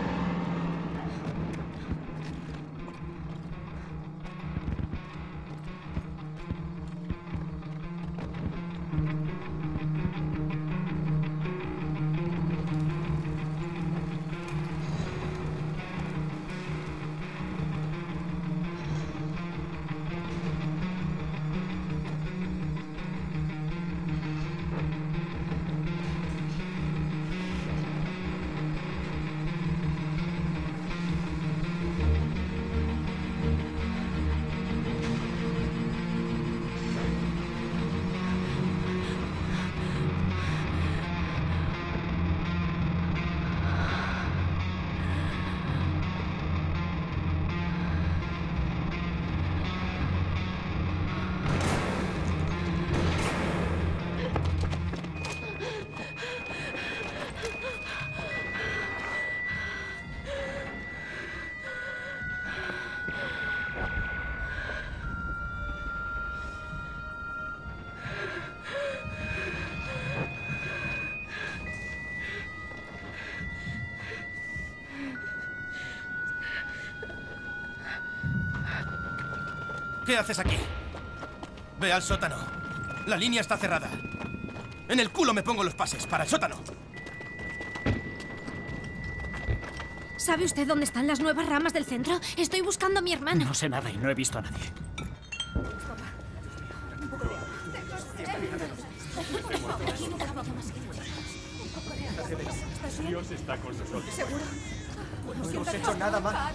H: ¿Qué haces aquí? Ve al sótano. La línea está cerrada. En el culo me pongo los pases. Para el sótano.
C: ¿Sabe usted dónde están las nuevas ramas del centro? Estoy buscando a mi hermano.
T: No sé nada y no he visto a nadie.
U: Dios está con nosotros.
K: ¿Seguro?
M: No hemos hecho nada mal.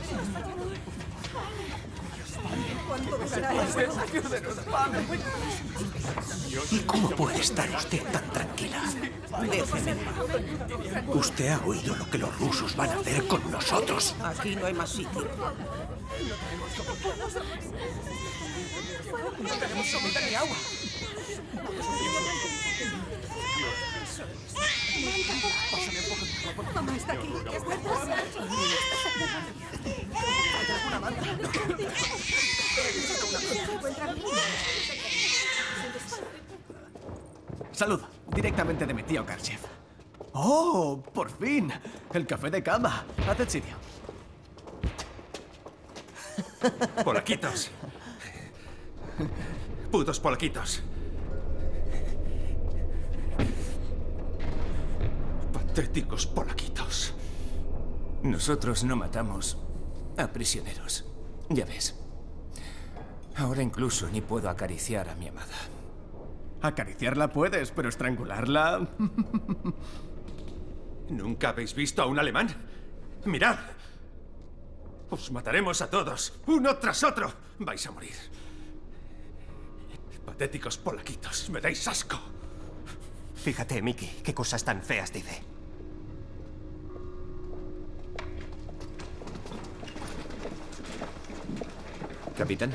K: ¿Cuánto durará esto?
M: ¡Ayúdenos, padre!
R: ¿Y cómo puede estar usted tan tranquila? Déjeme en paz. Usted ha oído lo que los rusos van a hacer con nosotros.
I: Aquí no hay más sitio.
M: No tenemos comida ni agua.
K: Mamá está aquí.
M: Salud. Directamente de mi tío Karchev. ¡Oh! ¡Por fin! El café de cama. Haced sitio.
J: Polaquitos. Putos polaquitos. Patéticos polaquitos.
P: Nosotros no matamos a prisioneros. Ya ves. Ahora incluso ni puedo acariciar a mi amada.
M: Acariciarla puedes, pero estrangularla...
R: ¿Nunca habéis visto a un alemán? ¡Mirad! Os mataremos a todos, uno tras otro. Vais a morir. Patéticos polaquitos, me dais asco.
Q: Fíjate, Mickey, qué cosas tan feas dice.
P: Capitán.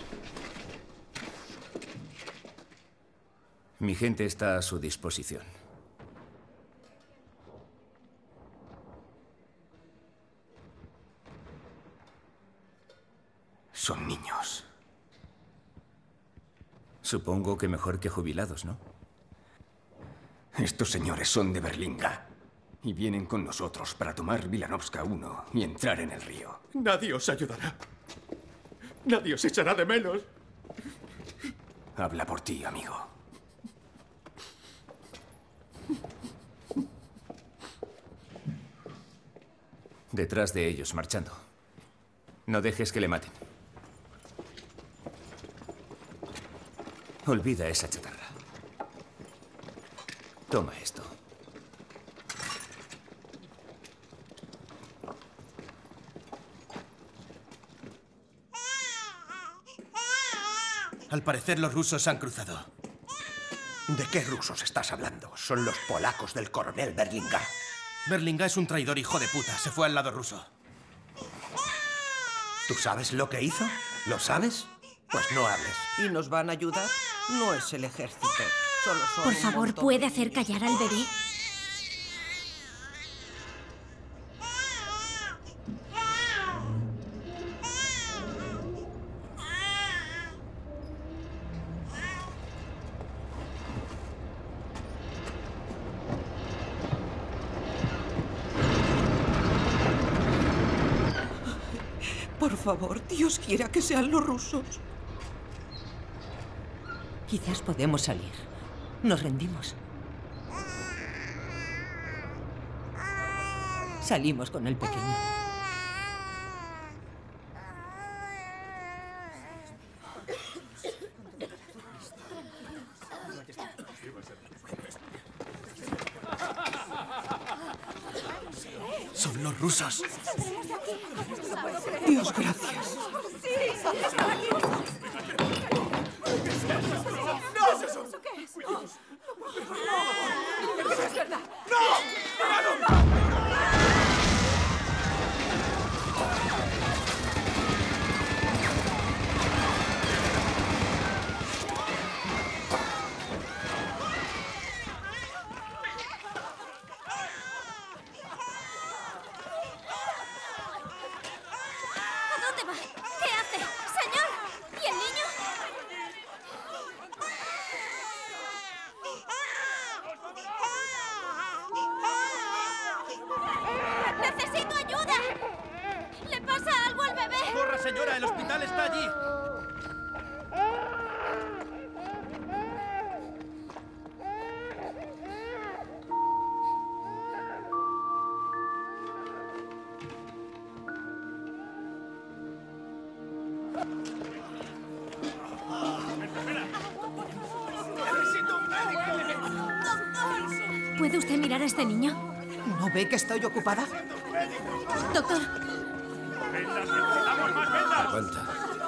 P: Mi gente está a su disposición.
R: Son niños.
P: Supongo que mejor que jubilados, ¿no?
R: Estos señores son de Berlinga y vienen con nosotros para tomar Vilanovska uno y entrar en el río. Nadie os ayudará. Nadie os echará de menos. Habla por ti, amigo.
P: Detrás de ellos, marchando. No dejes que le maten. Olvida esa chatarra. Toma esto.
H: Al parecer los rusos se han cruzado.
Q: ¿De qué rusos estás hablando? Son los polacos del coronel Berlinga.
H: Berlinga es un traidor hijo de puta. Se fue al lado ruso.
Q: ¿Tú sabes lo que hizo? ¿Lo sabes? Pues no hables.
I: ¿Y nos van a ayudar? No es el ejército. Solo son
C: Por
I: un
C: favor,
I: montón
C: ¿puede
I: de
C: hacer
I: niños.
C: callar al bebé?
I: Por favor, Dios quiera que sean los rusos.
V: Quizás podemos salir. Nos rendimos. Salimos con el pequeño.
H: Son los rusos.
I: Dios, gracias.
C: ¿A dónde va? ¿Qué hace? ¡Señor! ¿Y el niño? ¡Necesito ayuda! ¡Le pasa algo al bebé!
H: ¡Corra, señora! ¡El hospital está allí!
C: ¿Puede usted mirar a este niño?
I: ¿No ve que estoy ocupada?
C: Doctor,
J: Aguanta.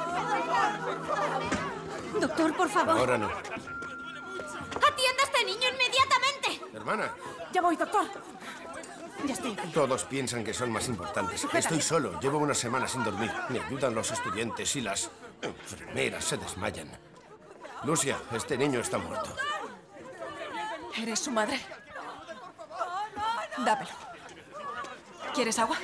C: doctor, por favor.
J: Ahora no.
C: ¡Atienda a este niño inmediatamente!
J: Hermana,
I: Ya voy, doctor. Ya estoy aquí.
J: todos piensan que son más importantes. Estoy solo. Llevo una semana sin dormir. Me ayudan los estudiantes y las enfermeras se desmayan. Lucia, este niño está muerto.
I: ¿Eres su madre? Dámelo. ¿Quieres agua?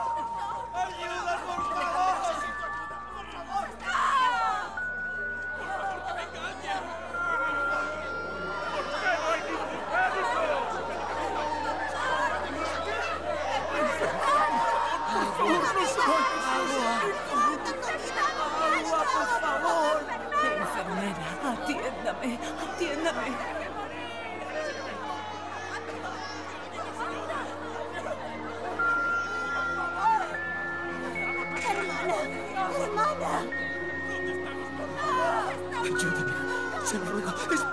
I: Agua, por favor. Enfermera, atiéndame, atiéndame.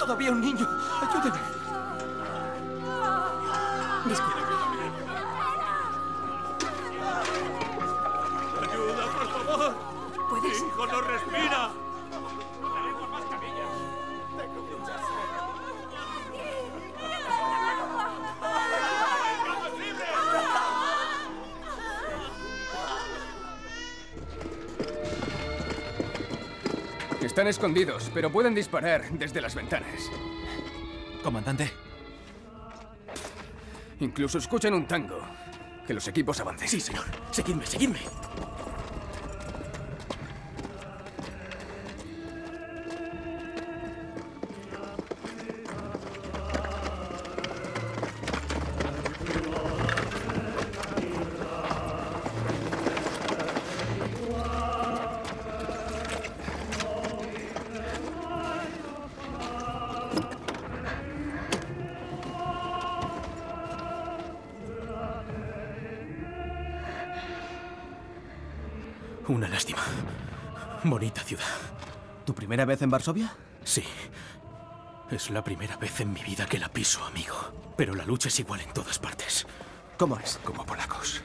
M: todavía un niño. Ayúdeme.
U: Disculpe. ¡Ayuda, por favor!
C: ¿Puedes?
U: ¡Mi hijo no respira!
A: Están escondidos, pero pueden disparar desde las ventanas.
O: Comandante.
A: Incluso escuchan un tango. Que los equipos avancen.
M: Sí, señor. Seguidme, seguidme. Una lástima. Bonita ciudad. ¿Tu primera vez en Varsovia?
R: Sí. Es la primera vez en mi vida que la piso, amigo. Pero la lucha es igual en todas partes.
M: ¿Cómo es?
R: Como polacos.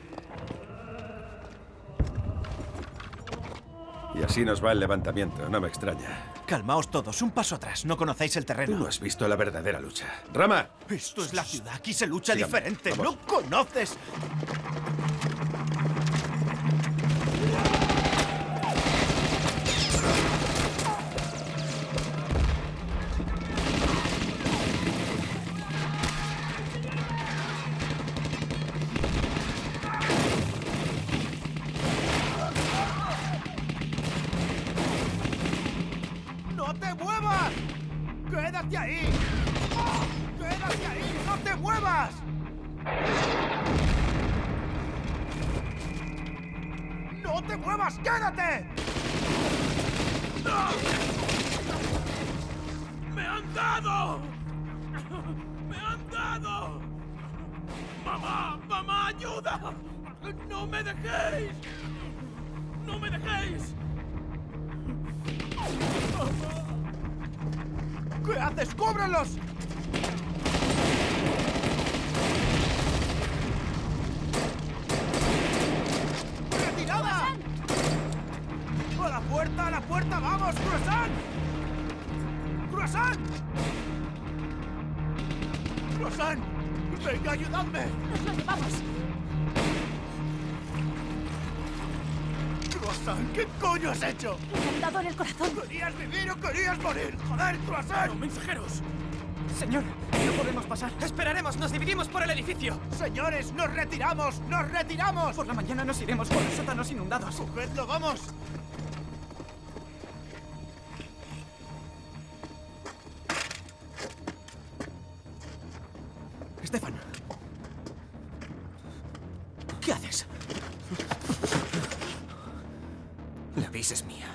E: Y así nos va el levantamiento, no me extraña.
O: Calmaos todos, un paso atrás. No conocéis el terreno.
E: Tú no has visto la verdadera lucha. ¡Rama!
O: Esto es la ciudad, aquí se lucha
E: Sígame,
O: diferente.
E: vamos.
O: ¡No conoces! ¡No te muevas! ¡Quédate ahí! ¡Quédate ahí! ¡No te muevas! ¡No te muevas! ¡Quédate!
U: ¡Me han dado! ¡Me han dado! ¡Mamá! ¡Mamá, ayuda! ¡No me dejéis! ¡No me dejéis!
O: ¿Qué haces? ¡Cúbrelos! ¡Retirada! ¡A la puerta, a la puerta! ¡Vamos, Croissant! ¡Croissant! ¡Croissant! ¡Venga, ayudadme!
C: ¡Nos lo llevamos!
O: ¡Croissant! ¿Qué coño has hecho?
C: Le han dado en el corazón.
O: ¿Querías vivir o querías morir? ¡Joder, Croissant!
U: ¡No, mensajeros!
T: Señor, no podemos pasar. Esperaremos, nos dividimos por el edificio.
O: Señores, nos retiramos, nos retiramos.
T: Por la mañana nos iremos por los sótanos inundados.
O: Cogedlo, vamos.
M: Stefan. ¿Qué haces?
R: La vis es mía.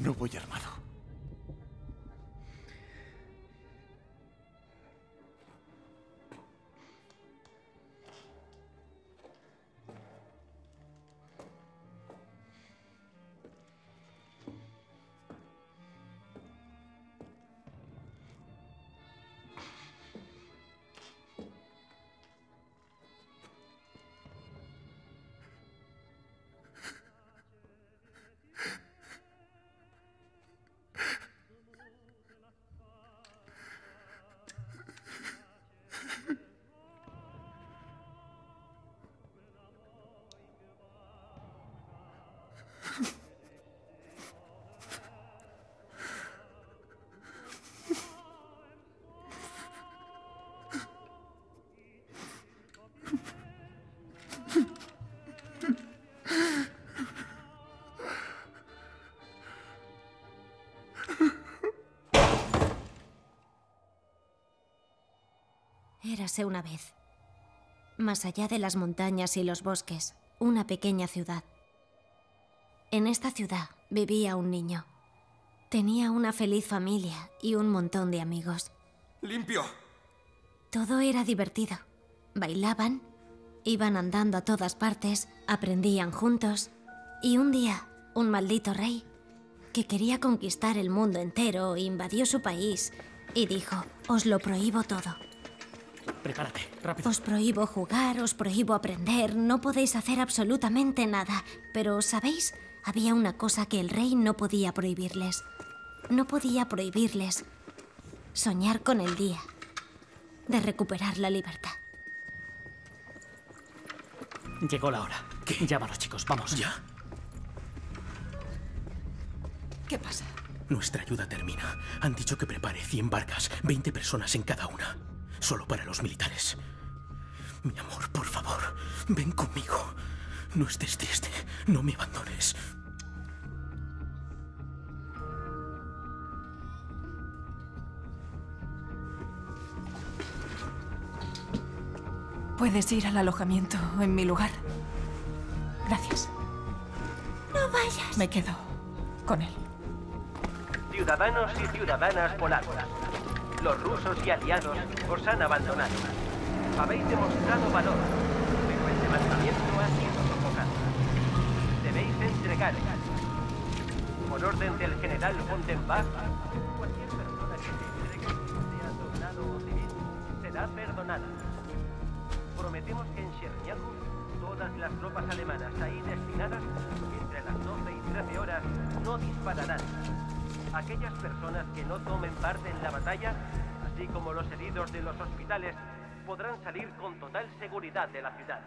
M: No voy armado.
C: Érase una vez, más allá de las montañas y los bosques, una pequeña ciudad. En esta ciudad vivía un niño. Tenía una feliz familia y un montón de amigos.
A: ¡Limpio!
C: Todo era divertido. Bailaban, iban andando a todas partes, aprendían juntos. Y un día, un maldito rey, que quería conquistar el mundo entero, invadió su país y dijo: os lo prohíbo todo.
T: Prepárate, rápido.
C: Os prohíbo jugar, os prohíbo aprender, no podéis hacer absolutamente nada. Pero, ¿sabéis? Había una cosa que el rey no podía prohibirles. No podía prohibirles soñar con el día de recuperar la libertad.
T: Llegó la hora. ¿Qué? Llámalos, chicos, vamos.
R: ¿Ya?
K: ¿Qué pasa?
R: Nuestra ayuda termina. Han dicho que prepare cien barcas, veinte personas en cada una. Solo para los militares. Mi amor, por favor, ven conmigo. No estés triste, no me abandones.
D: Puedes ir al alojamiento en mi lugar. Gracias.
L: No vayas.
D: Me quedo con él.
S: Ciudadanos y ciudadanas polacos, los rusos y aliados os han abandonado. Habéis demostrado valor, pero el levantamiento ha sido sofocado. Debéis entregaros. Por orden del general von den Bach, cualquier persona que se entregue, sea soldado o civil, será perdonada. Prometemos que en Cherniaku todas las tropas alemanas ahí destinadas, entre las doce y trece horas, no dispararán. Aquellas personas que no tomen parte en la batalla, así como los heridos de los hospitales, podrán salir con total seguridad de la ciudad.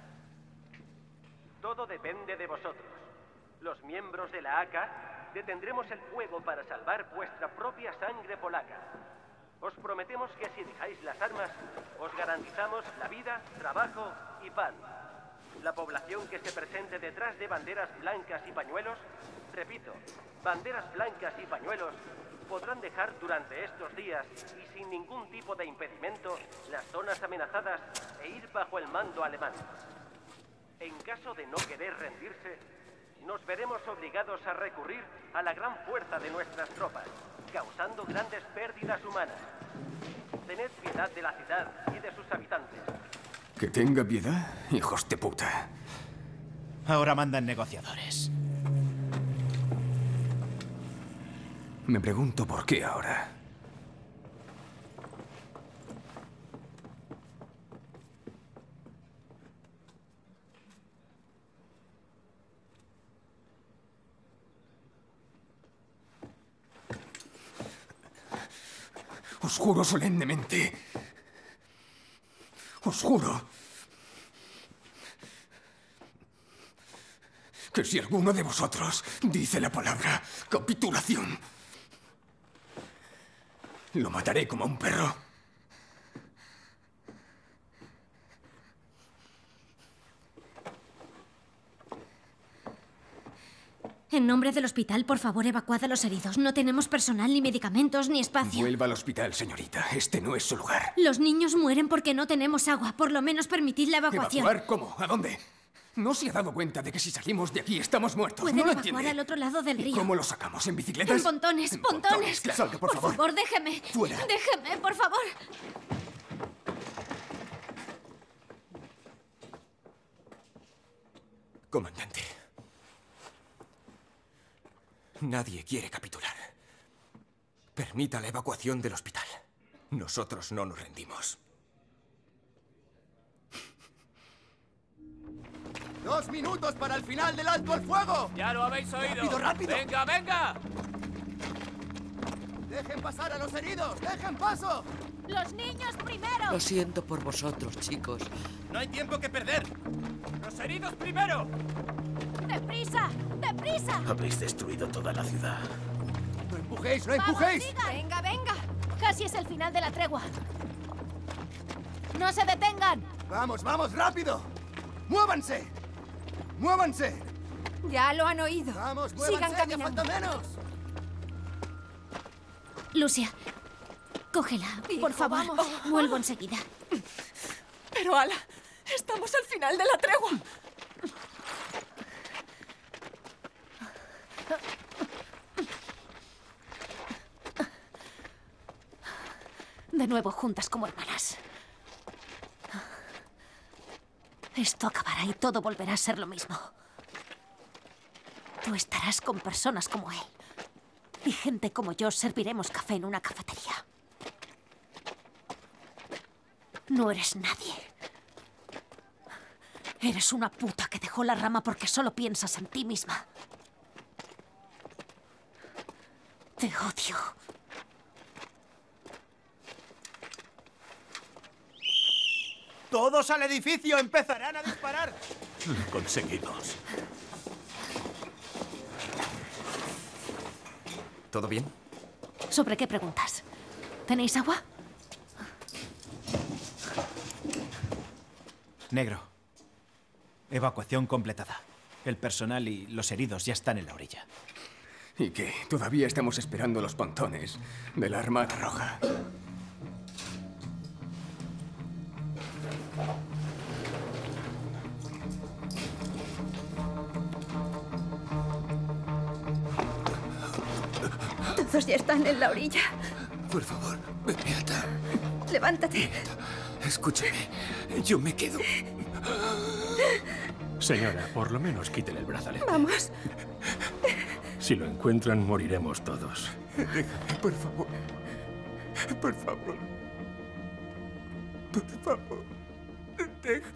S: Todo depende de vosotros. Los miembros de la A C A detendremos el fuego para salvar vuestra propia sangre polaca. Os prometemos que si dejáis las armas, os garantizamos la vida, trabajo y paz. La población que se presente detrás de banderas blancas y pañuelos, repito, banderas blancas y pañuelos, podrán dejar durante estos días y sin ningún tipo de impedimento las zonas amenazadas e ir bajo el mando alemán. En caso de no querer rendirse, nos veremos obligados a recurrir a la gran fuerza de nuestras tropas, causando grandes pérdidas humanas. Tened piedad de la ciudad y de sus habitantes.
A: Que tenga piedad, hijos de puta.
O: Ahora mandan negociadores.
A: Me pregunto por qué ahora. Os juro solemnemente. Os juro que si alguno de vosotros dice la palabra capitulación, lo mataré como a un perro.
C: En nombre del hospital, por favor, evacuad a los heridos. No tenemos personal, ni medicamentos, ni espacio.
A: Vuelva al hospital, señorita. Este no es su lugar.
C: Los niños mueren porque no tenemos agua. Por lo menos permitid la evacuación.
A: ¿Evacuar? ¿Cómo? ¿A dónde? ¿No se ha dado cuenta de que si salimos de aquí estamos muertos?
C: Pueden
A: ¿No lo
C: evacuar
A: entiende?
C: al otro lado del
A: ¿Y
C: río.
A: cómo lo sacamos? ¿En bicicletas?
C: En pontones,
A: En
C: pontones.
A: claro. Salga, por favor.
C: Por favor, déjeme.
A: Fuera.
C: Déjeme, por favor.
A: Comandante. Nadie quiere capitular. Permita la evacuación del hospital. Nosotros no nos rendimos.
B: ¡Dos minutos para el final del alto al fuego!
N: ¡Ya lo habéis oído!
B: ¡Rápido, rápido!
N: ¡Venga, venga!
B: ¡Dejen pasar a los heridos! ¡Dejen paso!
C: ¡Los niños primero!
V: Lo siento por vosotros, chicos.
H: ¡No hay tiempo que perder!
N: ¡Los heridos primero!
C: ¡Deprisa! ¡Deprisa!
R: Habéis destruido toda la ciudad.
B: ¡No empujéis, no
C: ¡Vamos,
B: empujéis!
C: sigan! ¡Venga, venga! Casi es el final de la tregua. ¡No se detengan!
B: ¡Vamos, vamos, rápido! ¡Muévanse! ¡Muévanse!
K: Ya lo han oído.
B: ¡Vamos,
K: Sigan
B: muévanse! ¡Ya
K: caminando.
B: falta menos!
C: Lucia, cógela,
K: Hijo,
C: por favor.
K: vamos.
C: Vuelvo enseguida.
D: Pero, Ala, estamos al final de la tregua.
C: De nuevo juntas como hermanas. Esto acabará y todo volverá a ser lo mismo. Tú estarás con personas como él. Y gente como yo serviremos café en una cafetería. No eres nadie. Eres una puta que dejó la rama porque solo piensas en ti misma. Te odio.
O: ¡Todos al edificio! ¡Empezarán a disparar!
R: Lo conseguimos.
A: ¿Todo bien?
C: ¿Sobre qué preguntas? ¿Tenéis agua?
O: Negro. Evacuación completada. El personal y los heridos ya están en la orilla.
A: ¿Y qué? Todavía estamos esperando los pontones de la Armada Roja.
K: Todos ya están en la orilla.
A: Por favor, Beata.
K: Levántate.
A: Escúchame. Yo me quedo.
R: Señora, por lo menos quítele el brazalete.
K: Vamos.
R: Si lo encuentran, moriremos todos.
A: Déjame, por favor. Por favor. Por favor. Deja.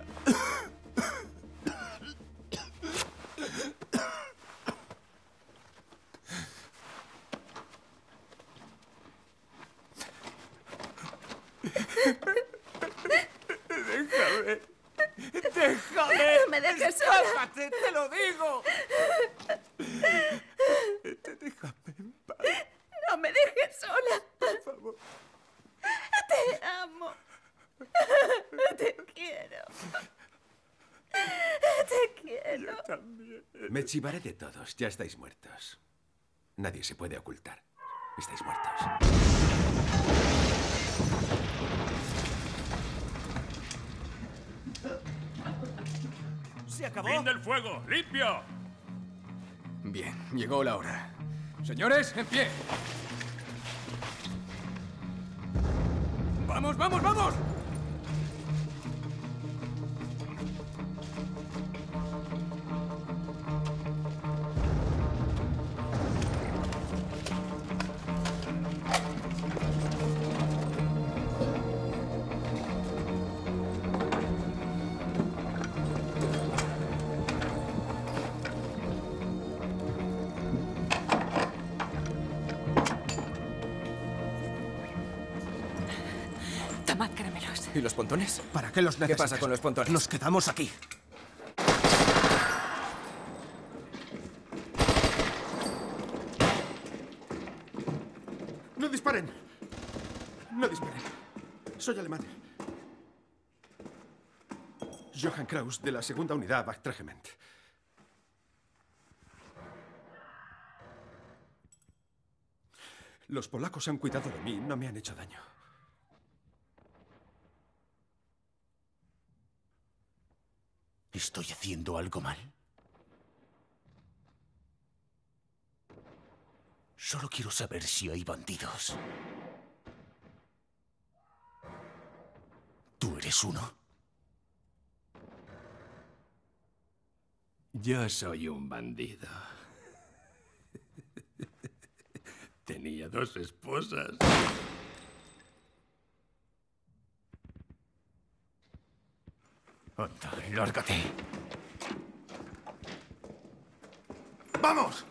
A: Déjame. Déjame.
K: No me dejes sola.
A: Escápate, te lo digo. Déjame en paz.
K: No me dejes sola.
A: Por favor.
K: Te amo. Te quiero. Te quiero.
A: Yo también.
E: Me chivaré de todos. Ya estáis muertos. Nadie se puede ocultar. Estáis muertos.
O: ¡Se acabó!
U: ¡Fin del fuego! ¡Limpio!
A: Bien, llegó la hora. Señores, en pie. ¡Vamos, vamos, vamos!
D: Tomad caramelos.
A: ¿Y los pontones?
M: ¿Para qué los necesitas?
A: ¿Qué pasa con los pontones?
M: Nos quedamos aquí.
E: ¡No disparen! ¡No disparen! Soy alemán. Johann Kraus, de la segunda unidad Wachregiment. Los polacos han cuidado de mí, no me han hecho daño.
R: ¿Estoy haciendo algo mal? Solo quiero saber si hay bandidos. ¿Tú eres uno?
E: Yo soy un bandido. Tenía dos esposas.
R: Anda, lárgate.
B: ¡Vamos!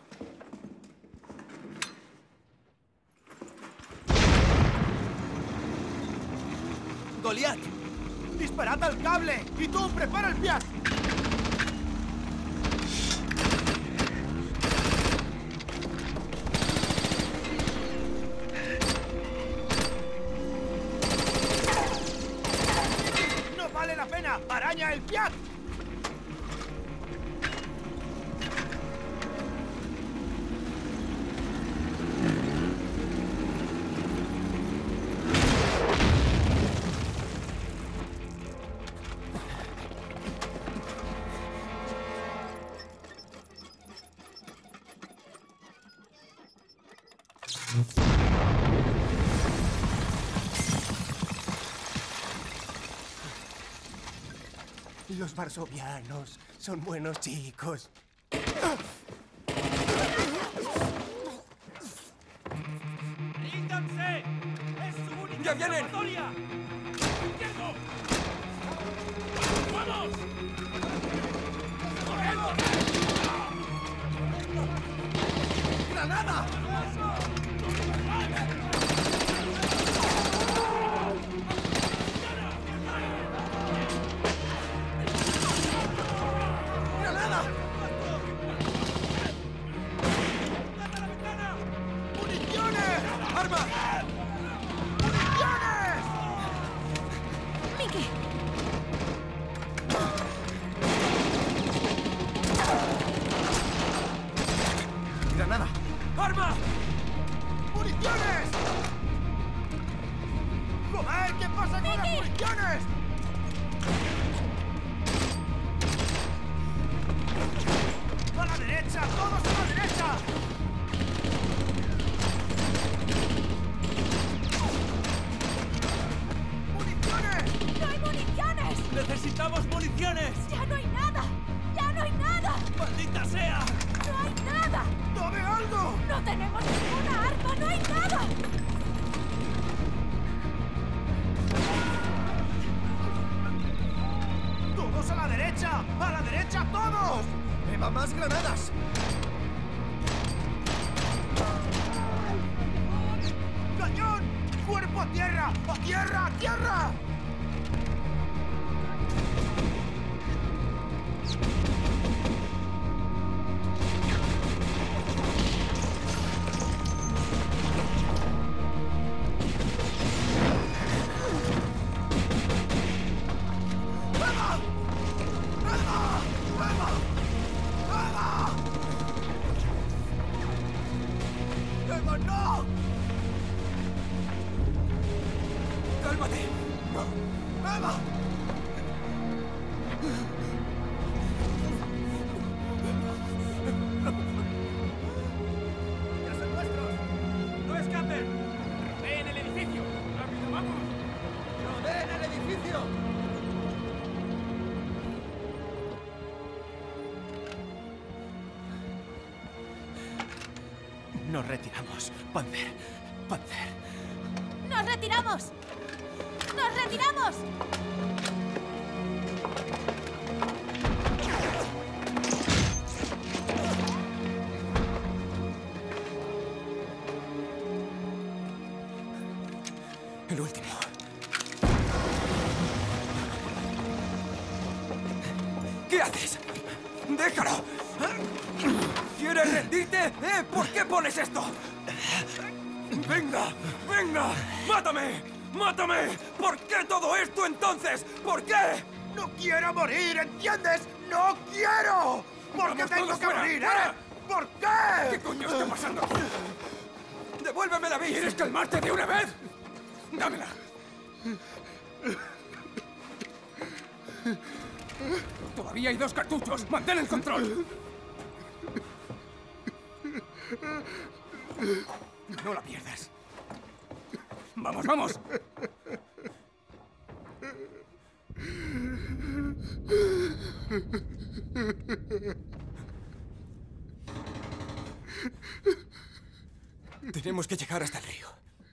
O: ¡Goliat! ¡Disparad al cable! ¡Y tú, prepara el Piat! ¡No vale la pena! ¡Araña el Piat!
Q: Los varsovianos son buenos chicos.
U: ¡Ríndanse! ¡Es su única
A: ¡Ya vienen!
U: escapatoria! ¡Izquierdo! ¡Vamos! ¡Corriendo!
B: ¡Granada! ¡Granada!
U: ¡Municiones!
B: ¡Arma!
U: ¡Municiones!
C: Mickey.
B: ¡Granada!
U: ¡Arma!
O: ¡Municiones! ¡Joder! ¿Qué pasa con las municiones? ¡A la derecha! ¡Todos a la derecha! ¡Municiones!
C: ¡No hay municiones!
U: ¡Necesitamos municiones!
C: ¡Ya no hay nada! ¡Ya no hay nada!
U: ¡Maldita sea!
C: ¡No hay nada!
O: ¡Dame algo!
C: ¡No tenemos ninguna arma! ¡No hay nada!
O: ¡Todos a la derecha! ¡A la derecha todos!
B: ¡Eva, más granadas!
O: ¡Cañón! ¡Cuerpo a tierra! ¡A tierra! ¡A tierra!
B: ¡Eva! ¡Eva! ¡Eva! ¡Eva! ¡Eva, no! ¡Cálmate! ¡No! ¡Eva!
U: ¡Ya son nuestros! ¡No escapen! ¡Rodeen el edificio! ¡Rápido, vamos!
B: ¡Rodeen el edificio!
H: Nos retiramos. Panzer. Panzer.
C: ¡Nos retiramos! ¡Nos retiramos!
A: El último. ¿Qué haces? ¡Déjalo! ¿Quieres rendirte? ¿Eh? ¿Por qué pones esto? ¡Venga! ¡Venga! ¡Mátame! ¡Mátame! ¿Por qué todo esto entonces? ¿Por qué?
O: ¡No quiero morir! ¿Entiendes? ¡No quiero! ¿Por qué
A: ¡Vamos
O: tengo
A: todos
O: que
A: fuera!
O: morir,
A: ¡Fuera!
O: eh? ¿Por qué?
A: ¿Qué coño está pasando aquí? ¡Devuélveme la vida! ¿Quieres calmarte de una vez? ¡Dámela! Todavía hay dos cartuchos. ¡Mantén el control! No la pierdas. ¡Vamos, vamos! Tenemos que llegar hasta el río.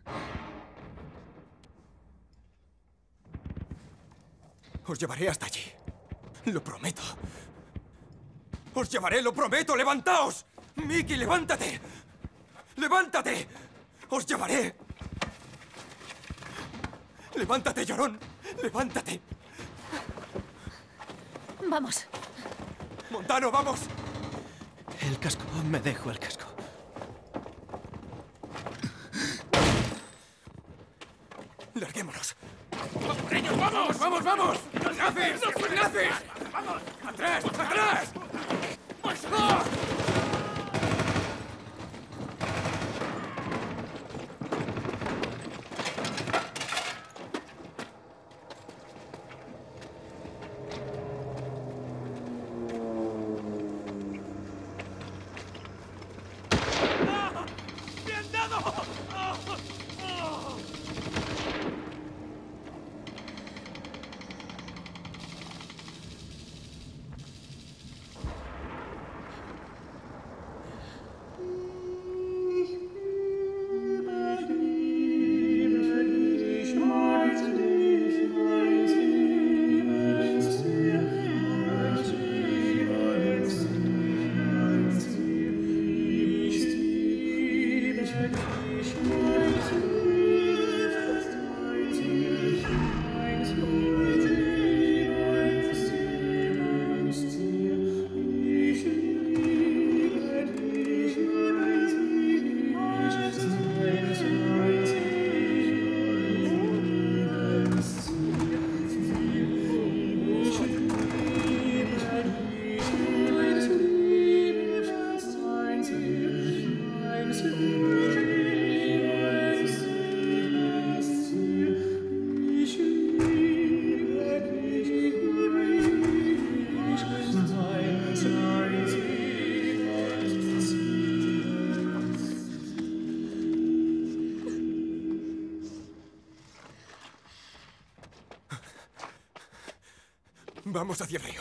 A: Os llevaré hasta allí. Lo prometo. Os llevaré, lo prometo. ¡Levantaos! Mickey, levántate. ¡Levántate! ¡Os llevaré! ¡Levántate, llorón! ¡Levántate!
D: Vamos.
A: Montano, vamos.
M: El casco. Me dejo el casco.
A: Larguémonos. ¡Vamos por ellos! ¡Vamos, vamos, vamos! ¡Gracias! ¡Gracias! ¡Vamos! ¡Atrás! ¡Atrás! ¡Pues no!
U: ¡Bien dado!
A: Vamos hacia el río.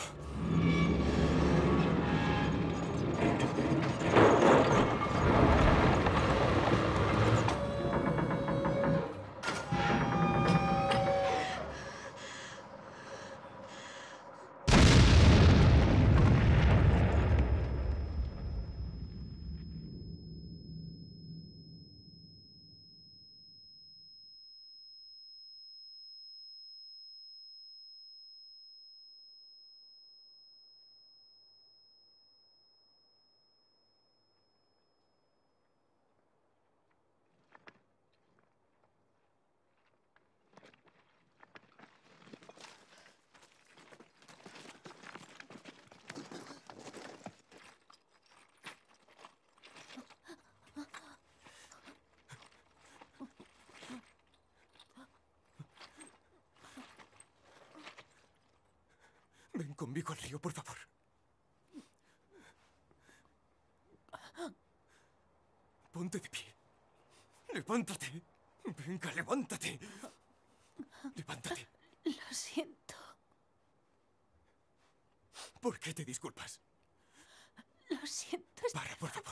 A: Ven conmigo al río, por favor. Ponte de pie. Levántate. Venga, levántate. Levántate.
D: Lo siento.
A: ¿Por qué te disculpas?
D: Lo siento.
A: Para, por favor.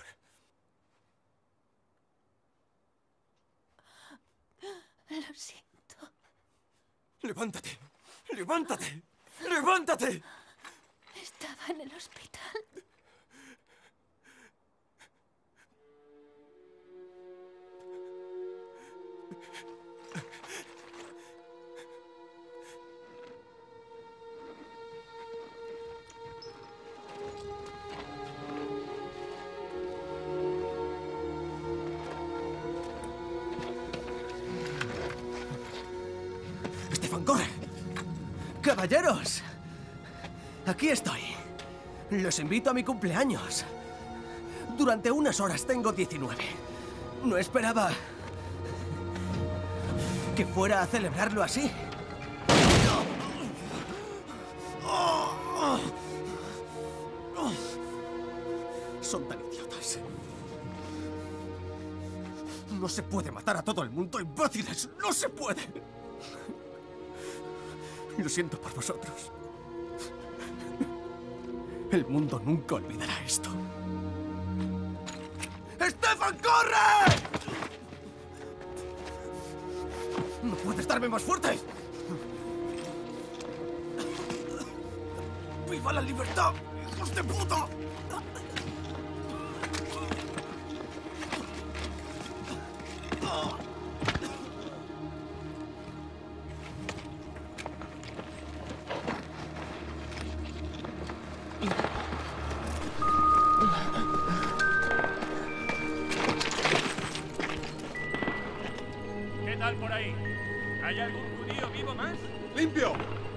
D: Lo siento.
A: Levántate. Levántate. ¡Levántate!
D: Estaba en el hospital.
A: Estefan, corre.
M: ¡Caballeros! Aquí estoy. Los invito a mi cumpleaños. Durante unas horas tengo diecinueve. No esperaba que fuera a celebrarlo así. Son tan idiotas. No se puede matar a todo el mundo, imbéciles. No se puede. Lo siento por vosotros. El mundo nunca olvidará esto. ¡Stefan, corre! No puedes darme más fuerte. ¡Viva la libertad, hijos de puta!
U: ¿Qué tal por ahí? ¿Hay algún judío vivo más?
E: ¡Limpio!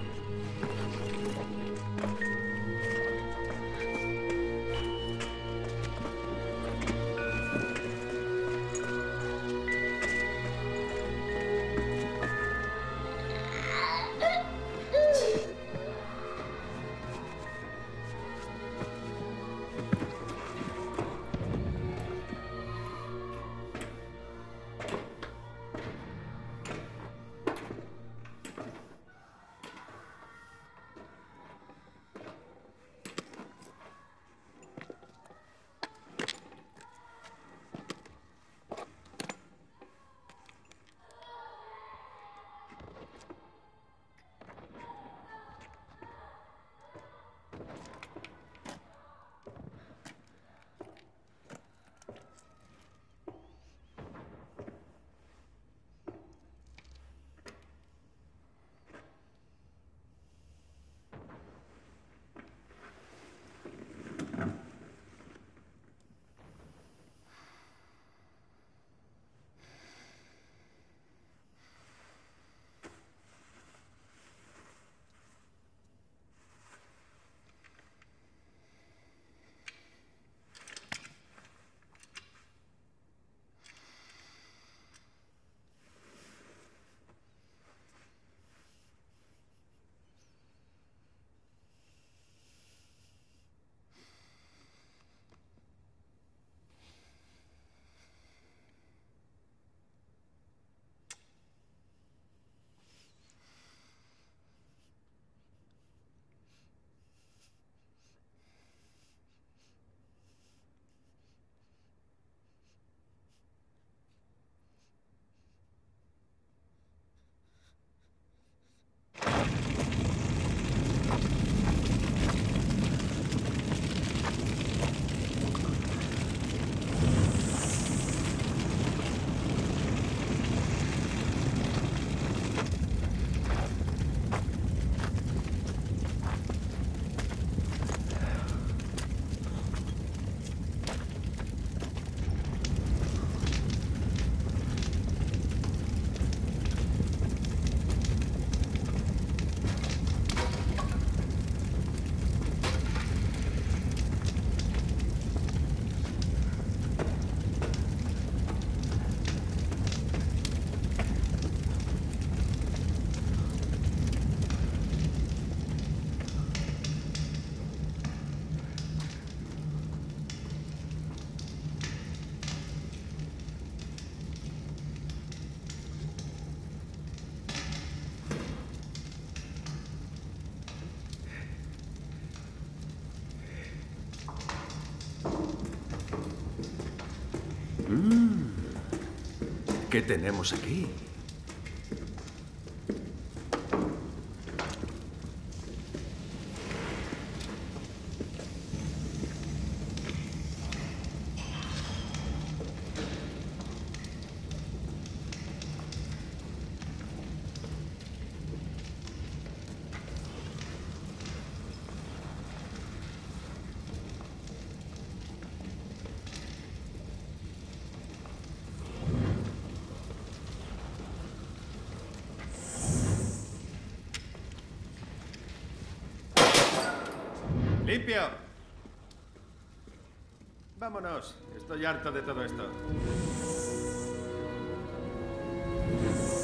E: Mm. ¿Qué tenemos aquí?
F: ¡Limpio! Vámonos. Estoy harto de todo esto.